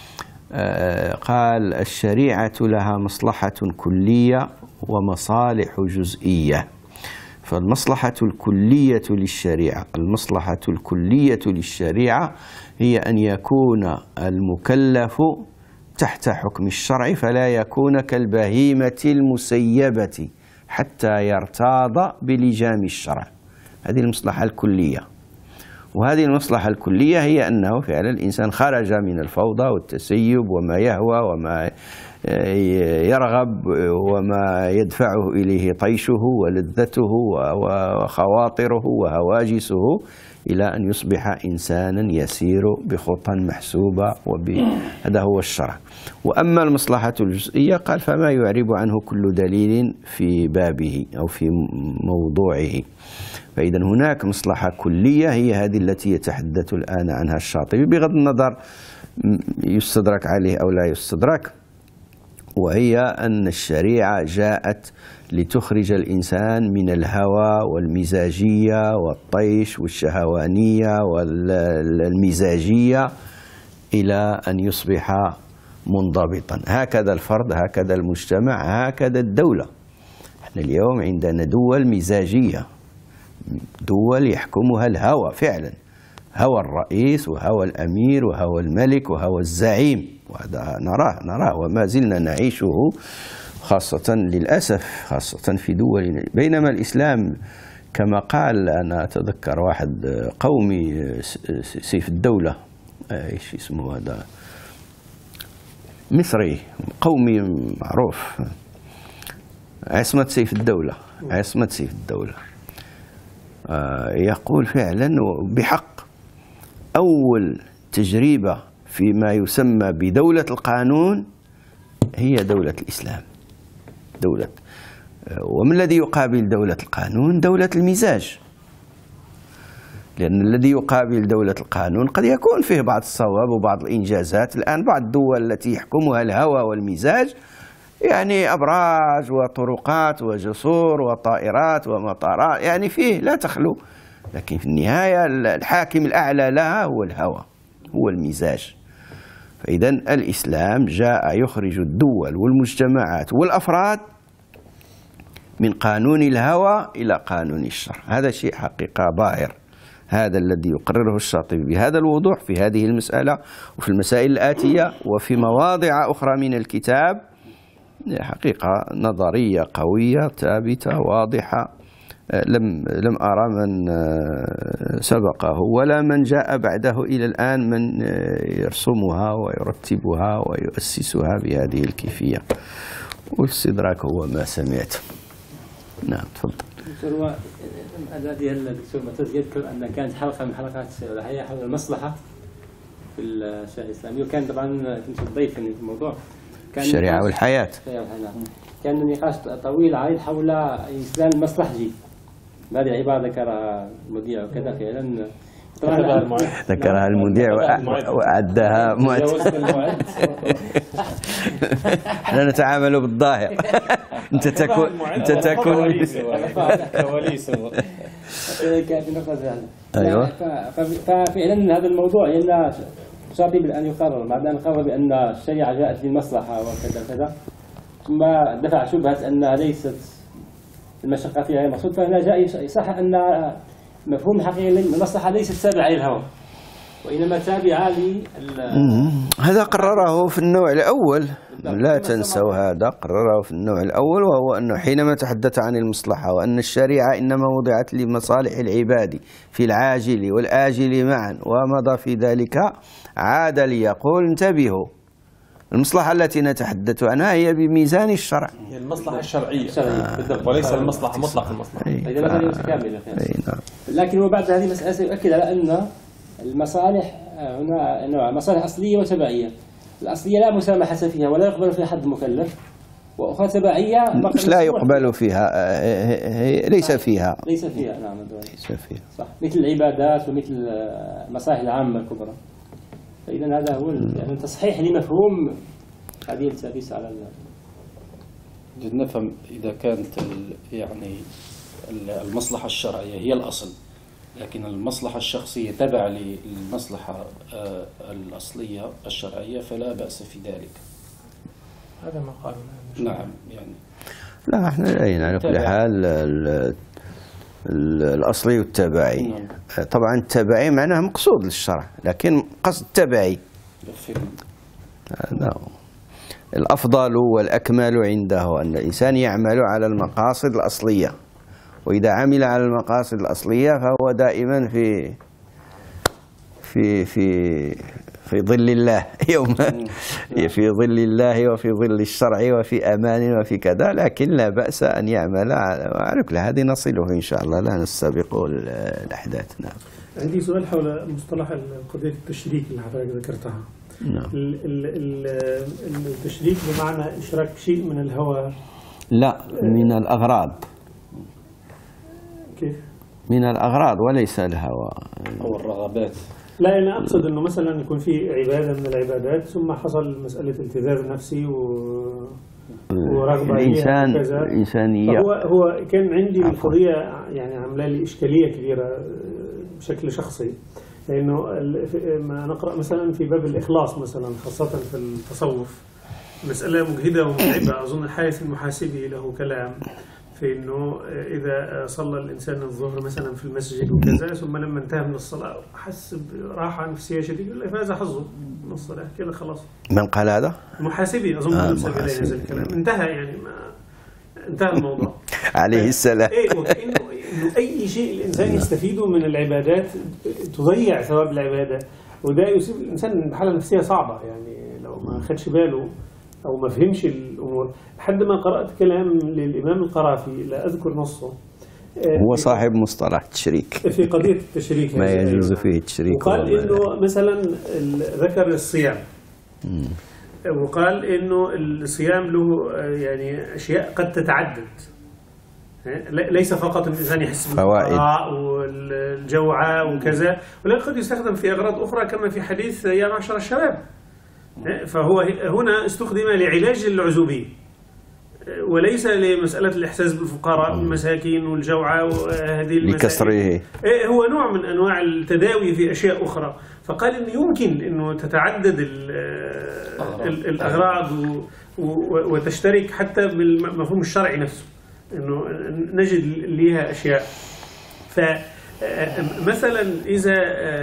قال الشريعة لها مصلحة كلية ومصالح جزئية. فالمصلحة الكلية للشريعة المصلحة الكلية للشريعة هي أن يكون المكلف تحت حكم الشرع، فلا يكون كالبهيمة المسيبة حتى يرتاض بلجام الشرع. هذه المصلحة الكلية. وهذه المصلحة الكلية هي أنه فعلا الإنسان خرج من الفوضى والتسيب وما يهوى وما يرغب وما يدفعه إليه طيشه ولذته وخواطره وهواجسه إلى أن يصبح إنسانا يسير بخطى محسوبة، وهذا هو الشرع. وأما المصلحة الجزئية قال فما يعرب عنه كل دليل في بابه أو في موضوعه. فإذا هناك مصلحة كلية هي هذه التي يتحدث الآن عنها الشاطبي بغض النظر يستدرك عليه أو لا يستدرك، وهي أن الشريعة جاءت لتخرج الإنسان من الهوى والمزاجية والطيش والشهوانية والمزاجية إلى أن يصبح منضبطا. هكذا الفرد، هكذا المجتمع، هكذا الدولة. احنا اليوم عندنا دول مزاجية، دول يحكمها الهوى فعلا، هوى الرئيس وهوى الأمير وهوى الملك وهوى الزعيم، وهذا نراه نراه وما زلنا نعيشه خاصة للأسف خاصة في دولنا. بينما الإسلام كما قال، أنا أتذكر واحد قومي سيف الدولة، ايش اسمه هذا، مصري قومي معروف، عصمة سيف الدولة، عصمة سيف الدولة، يقول فعلا بحق أول تجربة فيما يسمى بدولة القانون هي دولة الإسلام. دولة ومن الذي يقابل دولة القانون؟ دولة المزاج، لأن الذي يقابل دولة القانون قد يكون فيه بعض الصواب وبعض الإنجازات. الآن بعض الدول التي يحكمها الهوى والمزاج يعني أبراج وطرقات وجسور وطائرات ومطارات، يعني فيه لا تخلو، لكن في النهاية الحاكم الأعلى لها هو الهوى، هو المزاج. فإذا الإسلام جاء يخرج الدول والمجتمعات والأفراد من قانون الهوى إلى قانون الشرع. هذا شيء حقيقة باهر، هذا الذي يقرره الشاطبي بهذا الوضوح في هذه المسألة وفي المسائل الآتية وفي مواضع أخرى من الكتاب حقيقة نظرية قوية ثابتة واضحة، لم لم أرى من سبقه ولا من جاء بعده إلى الآن من يرسمها ويرتبها ويؤسسها بهذه الكيفية، والاستدراك هو ما سمعت. نعم تفضل. دكتور، الذي الدكتور معتز يذكر أن كانت حلقة من حلقات الحياة حول المصلحة في الشريعة الإسلامية، وكان طبعا كنت ضيفا في الموضوع. كان الشريعة والحياة. كان نقاش طويل عريض حول إسلام المصلحجي. هذه العبارة ذكرها المذيع وكذا فعلا ذكرها المذيع وأعدها معد. احنا نتعامل بالظاهر. انت تكون انت تكون كواليس. ايوه. ففعلا هذا الموضوع لأن شرطي بأن يقرر بعد أن قرر بأن الشريعة جاءت للمصلحة وكذا كذا، ثم دفع شبهة أنها ليست المشقة فيها مقصود، فهنا جاء صح أن مفهوم حقيقي المصلحة ليست تابعة للهوى وإنما تابعة لل. هذا قرره في النوع الأول، لا تنسوا هذا قرره في النوع الأول، وهو أنه حينما تحدث عن المصلحة وأن الشريعة إنما وضعت لمصالح العباد في العاجل والآجل معا ومضى في ذلك، عاد ليقول انتبهوا، المصلحة التي نتحدث عنها هي بميزان الشرع، هي المصلحة الشرعية بالضبط، وليس المصلحة مطلق المصلحة. إذا مثلا متكاملة. لكن هو بعد هذه المسألة سيؤكد على أن المصالح هنا نوع مصالح أصلية وتبعية. الأصلية لا مسامحة فيها ولا يقبل فيها حد مكلف، وأخرى تبعية مش لا يقبل فيها، هي ليس فيها ليس فيها نعم ليس فيها صح، مثل العبادات ومثل المصالح العامة الكبرى. فإذا هذا هو يعني تصحيح لمفهوم هذه التأسيس على جد نفهم إذا كانت يعني المصلحة الشرعية هي الأصل، لكن المصلحة الشخصية تبع للمصلحة الأصلية الشرعية فلا بأس في ذلك. هذا ما قال. نعم يعني لا احنا يعني على كل حال الأصلي والتبعي. نعم. طبعا التبعي معناه مقصود للشرع، لكن قصد تبعي هذا الأفضل والأكمل عنده أن الإنسان يعمل على المقاصد الأصلية، وإذا عمل على المقاصد الأصلية فهو دائما في في في في ظل الله يوم في ظل الله وفي ظل الشرع وفي أمان وفي كذا، لكن لا بأس أن يعمل على كل هذه نصله إن شاء الله، لا نستبق الأحداث. نعم. عندي سؤال حول مصطلح قضية التشريك اللي حضرتك ذكرتها. نعم. التشريك بمعنى إشراك شيء من الهوى؟ لا، من الأغراض. كيف؟ من الأغراض وليس الهوى أو الرغبات. لا أنا أقصد أنه مثلا يكون في عبادة من العبادات ثم حصل مسألة التذاذ نفسي و... ورغبة الإنسان الإنسانية. هو هو كان عندي القضية يعني عاملة لي إشكالية كبيرة بشكل شخصي، لأنه ما نقرأ مثلا في باب الإخلاص مثلا خاصة في التصوف مسألة مجهدة ومتعبة. أظن الحارث المحاسبي له كلام في إنه إذا صلى الإنسان الظهر مثلا في المسجد وكذا ثم لما انتهى من الصلاة حس براحة نفسية شديدة يقول فهذا حظه من الصلاة كذا خلاص. من قال هذا؟ المحاسبي أظن آه نفسه إليه هذا الكلام، انتهى يعني ما انتهى الموضوع عليه السلام. إيه وكأنه إنه أي شيء الإنسان يستفيده من العبادات تضيع ثواب العبادة، وده يصيب الإنسان بحالة نفسية صعبة يعني لو ما خدش باله أو ما فهمش الأمور. لحد ما قرأت كلام للإمام القرافي لا أذكر نصه، هو صاحب مصطلح التشريك في قضية التشريك ما يجوز فيه التشريك، وقال إنه مثلا ذكر الصيام م. وقال إنه الصيام له يعني أشياء قد تتعدد، ليس فقط الإنسان يحس بالفقراء والجوعة وكذا، ولكن قد يستخدم في أغراض أخرى كما في حديث يا معشر الشباب. فهو هنا استخدم لعلاج العزوبية وليس لمسألة الإحساس بالفقراء والمساكين والجوعة وهذه المسائل، لكسره. هو نوع من أنواع التداوي في أشياء أخرى. فقال إنه يمكن إنه تتعدد الأغراض وتشترك حتى بالمفهوم الشرعي نفسه، إنه نجد لها أشياء. مثلا إذا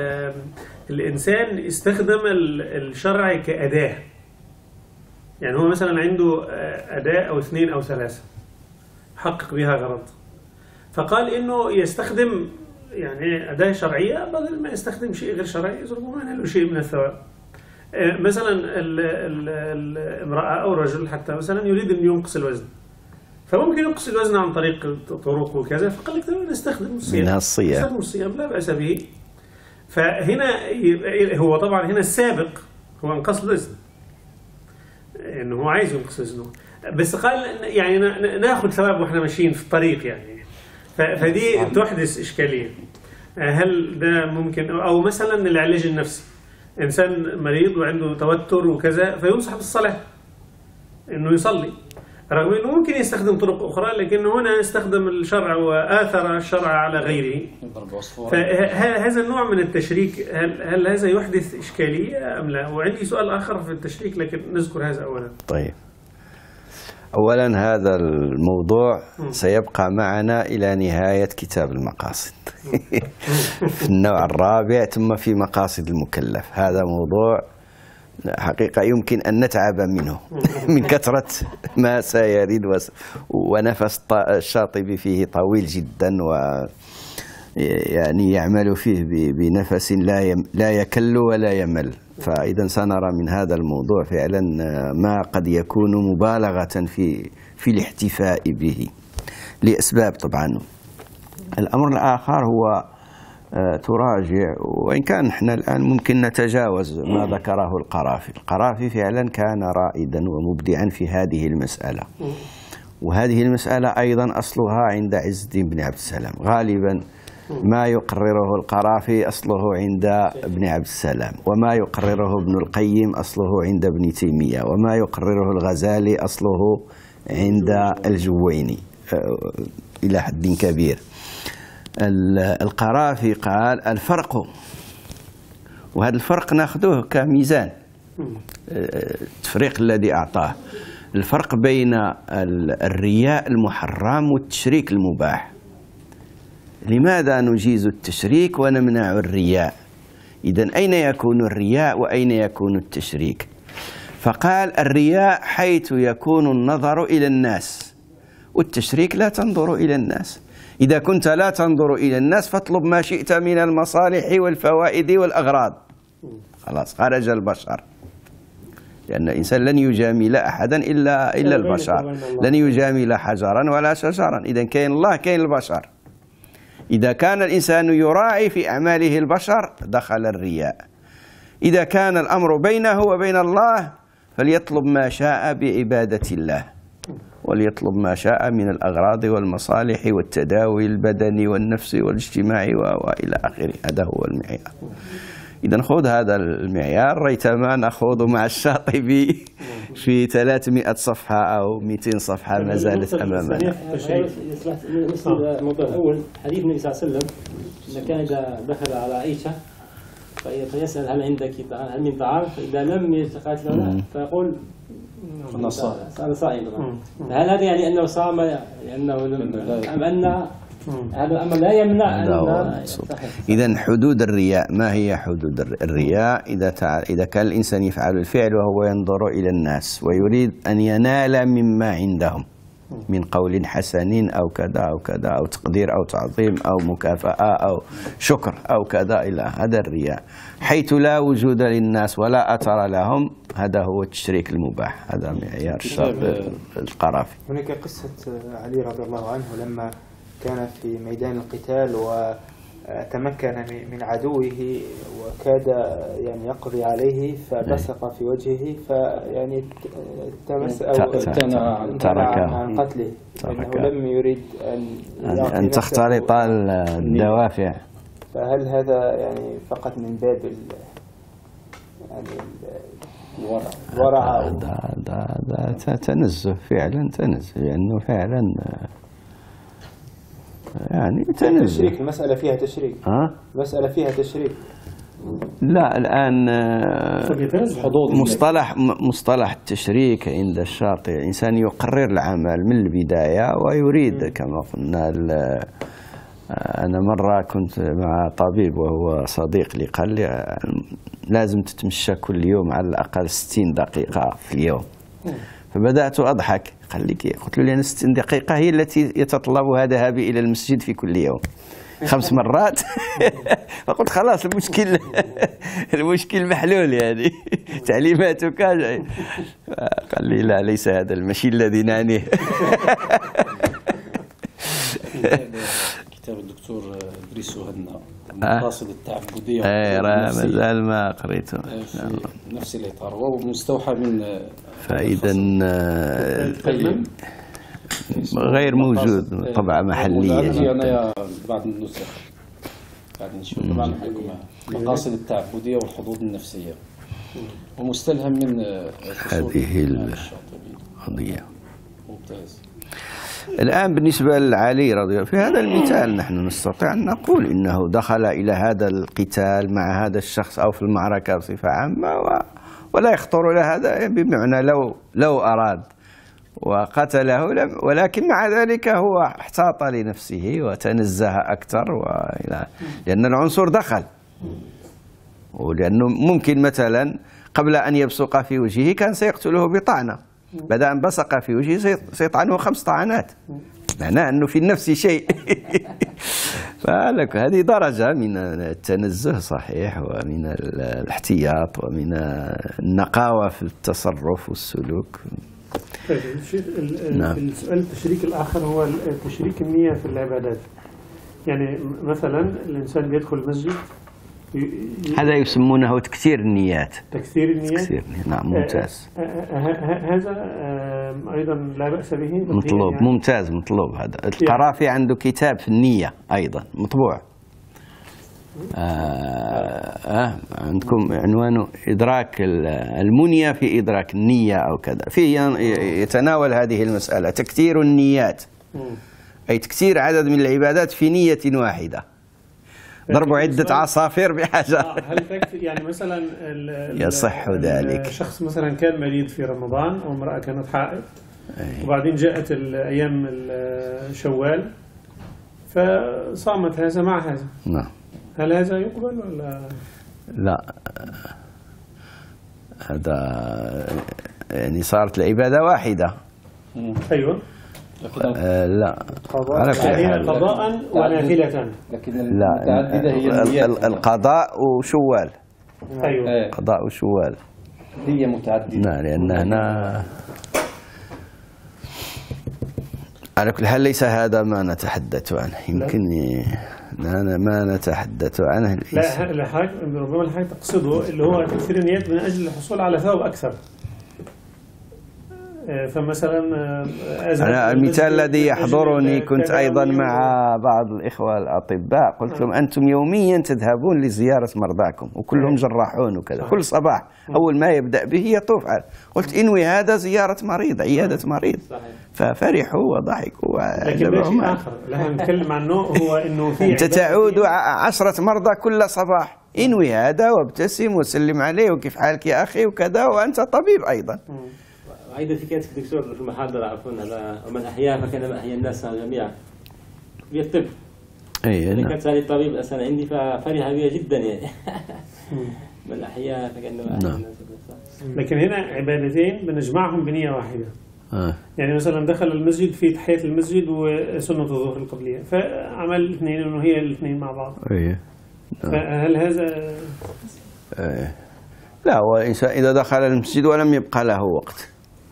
الإنسان استخدم الشرع كأداة، يعني هو مثلا عنده أداة أو اثنين أو ثلاثة حقق بها غرض، فقال إنه يستخدم يعني أداة شرعية بدل ما يستخدم شيء غير شرعي ربما ينال شيء من الثواب. مثلا الامرأة أو الرجل حتى مثلا يريد أن ينقص الوزن، فممكن ينقص الوزن عن طريق طرق وكذا، فقال لك نستخدم الصيام، نستخدم الصيام لا بأس به. فهنا هو طبعا هنا السابق هو انقص الوزن، انه هو عايز ينقص وزنه، بس قال يعني ناخذ ثواب واحنا ماشيين في الطريق يعني، فدي تحدث إشكالية. هل ده ممكن؟ أو مثلا العلاج النفسي، إنسان مريض وعنده توتر وكذا فينصح بالصلاة إنه يصلي، رغم إنه ممكن يستخدم طرق أخرى، لكن هنا استخدم الشرع وآثر الشرع على غيره. فهذا النوع من التشريك هل, هل هذا يحدث إشكالية أم لا؟ وعندي سؤال آخر في التشريك لكن نذكر هذا أولا. طيب، أولا هذا الموضوع سيبقى معنا إلى نهاية كتاب المقاصد في النوع الرابع، ثم في مقاصد المكلف. هذا موضوع حقيقة يمكن أن نتعب منه من كثرة ما سيريد، ونفس الشاطبي فيه طويل جدا، و يعني يعمل فيه بنفس لا لا يكل ولا يمل. فإذا سنرى من هذا الموضوع فعلا ما قد يكون مبالغة في في الاحتفاء به لأسباب. طبعا الأمر الآخر هو تراجع، وإن كان احنا الآن ممكن نتجاوز ما ذكره القرافي. القرافي فعلا كان رائدا ومبدعا في هذه المسألة، وهذه المسألة أيضا أصلها عند عز الدين بن عبد السلام. غالبا ما يقرره القرافي أصله عند ابن عبد السلام، وما يقرره ابن القيم أصله عند ابن تيمية، وما يقرره الغزالي أصله عند الجويني إلى حد كبير. القرافي قال الفرق، وهذا الفرق ناخذه كميزان التفريق الذي أعطاه، الفرق بين الرياء المحرم والتشريك المباح. لماذا نجيز التشريك ونمنع الرياء؟ إذن أين يكون الرياء وأين يكون التشريك؟ فقال الرياء حيث يكون النظر إلى الناس، والتشريك لا تنظر إلى الناس. إذا كنت لا تنظر إلى الناس فاطلب ما شئت من المصالح والفوائد والأغراض، خلاص خرج البشر، لأن الإنسان لن يجامل أحدا إلا إلا البشر، لن يجامل حجرا ولا شجرا. إذا كاين الله كاين البشر. إذا كان الإنسان يراعي في أعماله البشر دخل الرياء. إذا كان الأمر بينه وبين الله فليطلب ما شاء بعبادة الله، وليطلب ما شاء من الأغراض والمصالح والتداوي البدني والنفسي والاجتماعي وإلى آخره. هذا هو المعيار. إذا خذ هذا المعيار، ريتما نخوض مع الشاطبي في ثلاثمائة صفحة أو مئتين صفحة ما زالت أمامنا. الموضوع الأول حديث النبي صلى الله عليه وسلم إذا كان إذا دخل على عائشة فيسأل هل عندك هل من طعام، فإذا لم يتقاتل له فيقول أنا صائم. أنا صائم. هل هذا يعني أنه صام لأنه أم أن هذا الأمر لا يمنع أن؟ إذا حدود الرياء ما هي حدود الرياء؟ إذا إذا كان الإنسان يفعل الفعل وهو ينظر إلى الناس ويريد أن ينال مما عندهم من قول حسن أو كذا أو كذا أو تقدير أو تعظيم أو مكافأة أو شكر أو كذا إلى هذا الرياء، حيث لا وجود للناس ولا أثر لهم، هذا هو التشريك المباح. هذا معيار الشرط القرافي. هناك قصة علي رضي الله عنه لما كان في ميدان القتال وتمكن من عدوه وكاد يعني يقضي عليه، فبصق في وجهه فيعني تمس أو ترك عن قتله لأنه لم يريد أن أن تختلط الدوافع. فهل هذا يعني فقط من باب يعني الورع؟ هذا تنزه فعلا، تنزه لأنه فعلا يعني تنزه. تشريك، المسألة فيها تشريك. ها؟ مسألة فيها تشريك. لا الآن مصطلح مصطلح التشريك عند الشرط الإنسان يقرر العمل من البداية ويريد كما قلنا أنا مرة كنت مع طبيب وهو صديق لي قال لي لازم تتمشى كل يوم على الأقل ستين دقيقة في اليوم. فبدأت أضحك. قال لي كي؟ قلت له لأن ستين دقيقة هي التي يتطلبها ذهابي إلى المسجد في كل يوم خمس مرات. فقلت خلاص المشكل المشكل محلول يعني تعليماتك. قال لي لا ليس هذا المشي الذي نعنيه. كتاب الدكتور إدريس وهنا المقاصد التعبدية اي مازال ما قريته في نفس الإطار وهو مستوحى من فإذا غير موجود طبعة محلية. أنا بعد النسخ بعد نشوف طبعا المقاصد التعبدية والحظوظ النفسية ومستلهم من هذه القضية. ممتاز. الآن بالنسبة لعلي رضي الله في هذا المثال نحن نستطيع أن نقول إنه دخل إلى هذا القتال مع هذا الشخص أو في المعركة بصفة عامة ولا يخطر له هذا، بمعنى لو لو أراد وقتله، ولكن مع ذلك هو احتاط لنفسه وتنزه أكثر وإلى لأن العنصر دخل، ولأنه ممكن مثلا قبل أن يبصق في وجهه كان سيقتله بطعنة، بعد أن بصق في وجهه سيطعنه خمس طعنات، معناه أنه في النفس شيء. فلك هذه درجة من التنزه صحيح ومن الاحتياط ومن النقاوة في التصرف والسلوك. طيب نعم. السؤال التشريك الآخر هو تشريك النية في العبادات. يعني مثلا الإنسان بيدخل المسجد هذا يسمونه تكثير النيات. تكثير النيات. تكثير النيات. نعم ممتاز. هذا أيضا لا بأس به. مطلوب يعني. ممتاز مطلوب هذا. القرافي عنده كتاب في النية أيضا مطبوع. آه آه عندكم عنوانه إدراك المنية في إدراك النية أو كذا، فيه يتناول هذه المسألة تكثير النيات، أي تكثير عدد من العبادات في نية واحدة، ضرب عدة عصافير بحجر. هل تكفي يعني مثلا يصح ذلك؟ شخص مثلا كان مريض في رمضان أو امرأة كانت حائض وبعدين جاءت الأيام شوال فصامت هذا مع هذا. نعم. هل هذا يقبل ولا لا؟ هذا يعني صارت العبادة واحدة. أيوة. آه لا على كل قضاء ونافلة. لكن المتعددة هي النيات. القضاء وشوال. أيوة. قضاء وشوال هي متعددة. نعم لأن هنا على كل حال ليس هذا ما نتحدث عنه، يمكن أنا ما نتحدث عنه. لا لا حاجة ربما الحاجة تقصده اللي هو تكثير النيات من أجل الحصول على ثواب أكثر. فمثلا أنا المثال الذي يحضرني كنت أيضا مع بعض الإخوة الأطباء قلت لهم أنتم يوميا تذهبون لزيارة مرضاكم وكلهم جراحون وكذا، كل صباح أول ما يبدأ به يطوف على، قلت إنوي هذا زيارة مريض عيادة مريض، ففرحوا وضحكوا. لكن ده شيء آخر اللي نتكلم عنه هو إنه في أنت تعود عشرة مرضى كل صباح، انوي هذا وابتسم وسلم عليه وكيف حالك يا أخي وكذا وأنت طبيب أيضا. أيضا في كانت الدكتور في المحاضرة عفوا هذا ومن أحيا فكان أحيا الناس جميعا بالطب. أي يعني نعم. كانت هذه الطبيب أصلا عندي ففرح بها جدا يعني. من أحيا فكان أحيا نعم. الناس. لكن هنا عبادتين بنجمعهم بنية واحدة. آه. يعني مثلا دخل المسجد في تحية المسجد وسنة الظهر القبلية فعمل الاثنين إنه هي الاثنين مع بعض. أيه. فهل هذا أيه. لا هو الإنسان إذا دخل المسجد ولم يبقى له وقت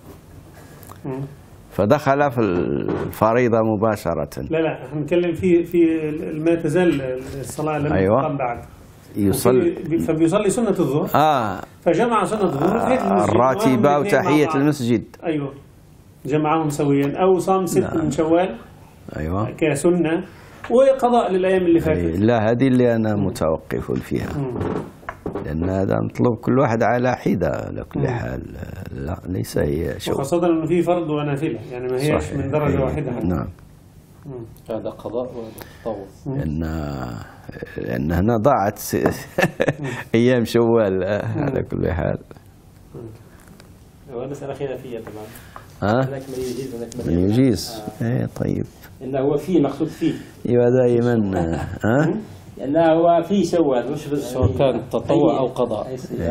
فدخل في الفريضة مباشرة. لا لا احنا نتكلم في في ما تزال الصلاة لم أيوة. تقام بعد يصلي فبيصلي سنة الظهر آه فجمع سنة الظهر آه الراتبة وتحية المسجد. أيوة جمعهم سويا أو صام ست نعم. من شوال أيوة كسنة وقضاء للأيام اللي فاتت. لا هذه اللي أنا متوقف فيها مم. لأن هذا مطلوب كل واحد على حدة على كل حال. لا ليس هي شغل، وخاصة أنه في فرض ونافلة يعني ما هيش من درجة واحدة حتى. نعم. هذا قضاء وهذا تطوع. لأن لأن هنا ضاعت أيام شوال على كل حال. ومسألة خلافية طبعا. ها؟ هناك من يجيز هناك من يجيز. ايه طيب. لأنه هو فيه مقصود فيه. ايوه دائما. ها؟ لأنه هو فيه شوال مش سواء كان تطوع أو قضاء.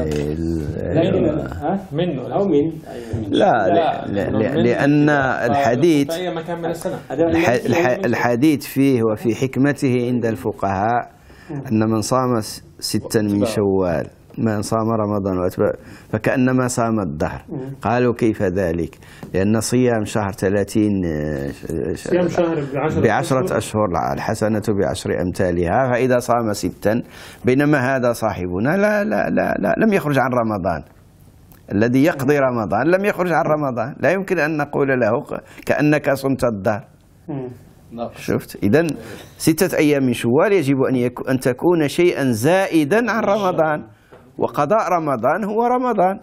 منه أو من. لا لا لأن الحديث في أي مكان من السنة. الحديث فيه وفي حكمته عند الفقهاء أن من صام ستا من شوال من صام رمضان وأتبع فكأنما صام الدهر. قالوا كيف ذلك؟ لأن صيام شهر ثلاثين صيام شهر بعشرة أشهر الحسنة بعشر أمثالها، فإذا صام ستا بينما هذا صاحبنا لا لا لا, لا لم يخرج عن رمضان، الذي يقضي رمضان لم يخرج عن رمضان، لا يمكن أن نقول له كأنك صمت الدهر. شفت؟ إذن ستة أيام من شوال يجب أن يكون أن تكون شيئا زائدا عن رمضان، وقضاء رمضان هو رمضان.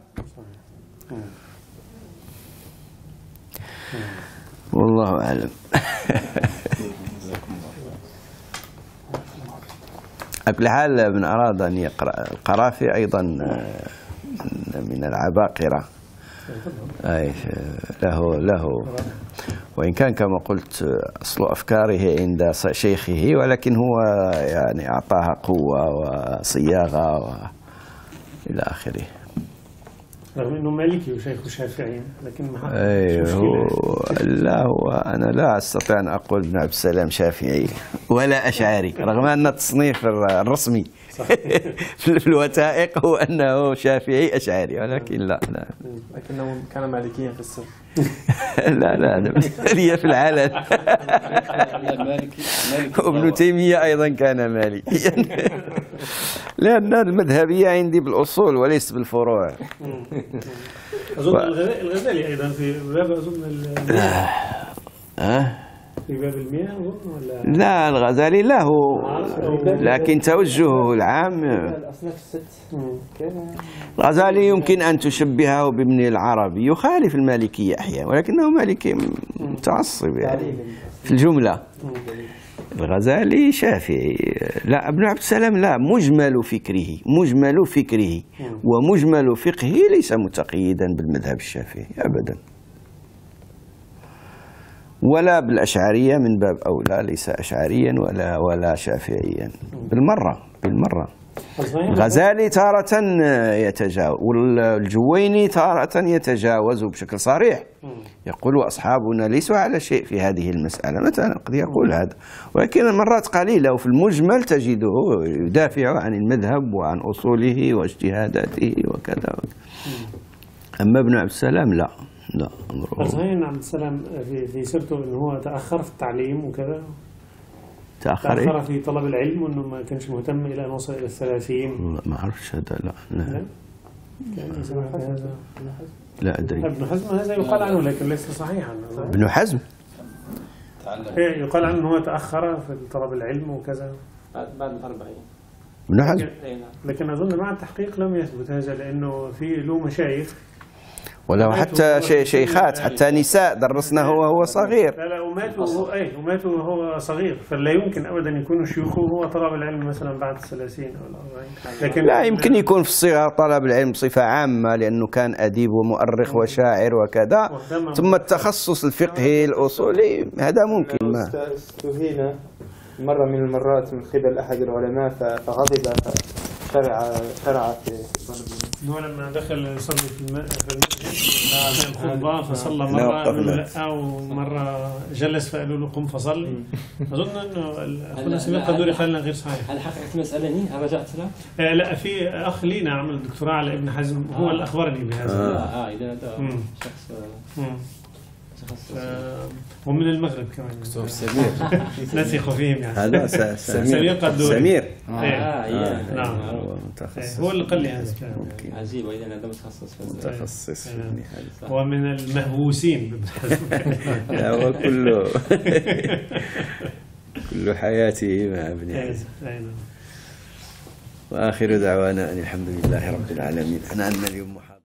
والله أعلم. على كل حال من أراد أن يقرأ القرافي أيضا من العباقرة، أي له له وإن كان كما قلت أصل أفكاره عند شيخه، ولكن هو يعني أعطاها قوة وصياغة وإلى آخره. رغم أنه مالكي وشيخ شافعي، لكن ما أيوه لا هو أنا لا أستطيع أن أقول ابن عبد السلام شافعي ولا أشعري، رغم أن التصنيف الرسمي في الوثائق هو أنه شافعي أشعري، ولكن لا لا لكنه كان مالكيا في السر. لا لا هي في العلن. وابن تيمية أيضا كان مالكيا، لأن المذهبية عندي بالأصول وليس بالفروع. أظن الغزالي أيضا في باب أظن في باب المياه أظن ولا لا الغزالي له، لكن توجهه العام الأصناف الست. الغزالي يمكن أن تشبهه بابن العربي، يخالف المالكية أحيانا ولكنه مالكي متعصب يعني في الجملة. الغزالي شافعي. لا ابن عبد السلام لا، مجمل فكره مجمل فكره ومجمل فقهه ليس متقيدا بالمذهب الشافعي أبدا، ولا بالأشعرية من باب أولى، ليس أشعريا ولا ولا شافعيا بالمرة بالمرة. الغزالي تارة يتجاوز، والجويني تارة يتجاوز بشكل صريح، يقول أصحابنا ليسوا على شيء في هذه المسألة مثلا، قد يقول هذا، ولكن مرات قليلة وفي المجمل تجده يدافع عن المذهب وعن أصوله واجتهاداته وكذا. أما ابن عبد السلام لا لا أمره. صحيح عبد السلام في في سيرته إنه هو تأخر في التعليم وكذا، تأخر, تأخر في طلب العلم، وإنه ما كانش مهتم إلى أن وصل إلى الثلاثين. لا ما أعرفش هذا. لا لا, لا. كان يسمع هذا. لا أدري. ابن حزم هذا يقال عنه لكن ليس صحيحا. ابن حزم إيه يقال عنه هو تأخر في طلب العلم وكذا بعد الأربعين. ابن حزم. لكن أظن مع التحقيق لم يثبت هذا، لأنه في له مشايخ وله حتى شيخات حتى نساء درسنا هو هو صغير. لا لا وماتوا هو اي وماتوا وهو صغير، فلا يمكن ابدا يكون شيوخه هو طلب العلم مثلا بعد الثلاثين او الأربعين. لكن لا يمكن يكون في الصغر طلب العلم بصفة عامة، لأنه كان أديب ومؤرخ وشاعر وكذا، ثم التخصص الفقهي الأصولي هذا ممكن. ما استهين مرة من المرات من قبل أحد العلماء فغضب فشرع شرع في هو لما دخل يصلي في الماء في المسجد الخطبة فصلى مرة أو مرة جلس فقالوا له قم فصلي. أظن إنه أخونا سمير قدوري قال لنا غير صحيح. هل حققت المسألة هي؟ هل رجعت لها؟ آه لا في أخ لينا عمل دكتوراه على ابن حزم هو اللي أخبرني بهذا. آه آه إذا هذا شخص ومن المغرب كمان. دكتور سمير نثق فيهم يعني. هذا سمير قدوري. سمير. اه نعم. هو اللي قال لي هذا. عجيب إذا هذا متخصص في متخصص في ابن حزم. هو من المهووسين بابن حزم. لا هو كله كل حياته مع ابن حزم. وآخر دعوانا أن الحمد لله رب العالمين. أنا عندنا اليوم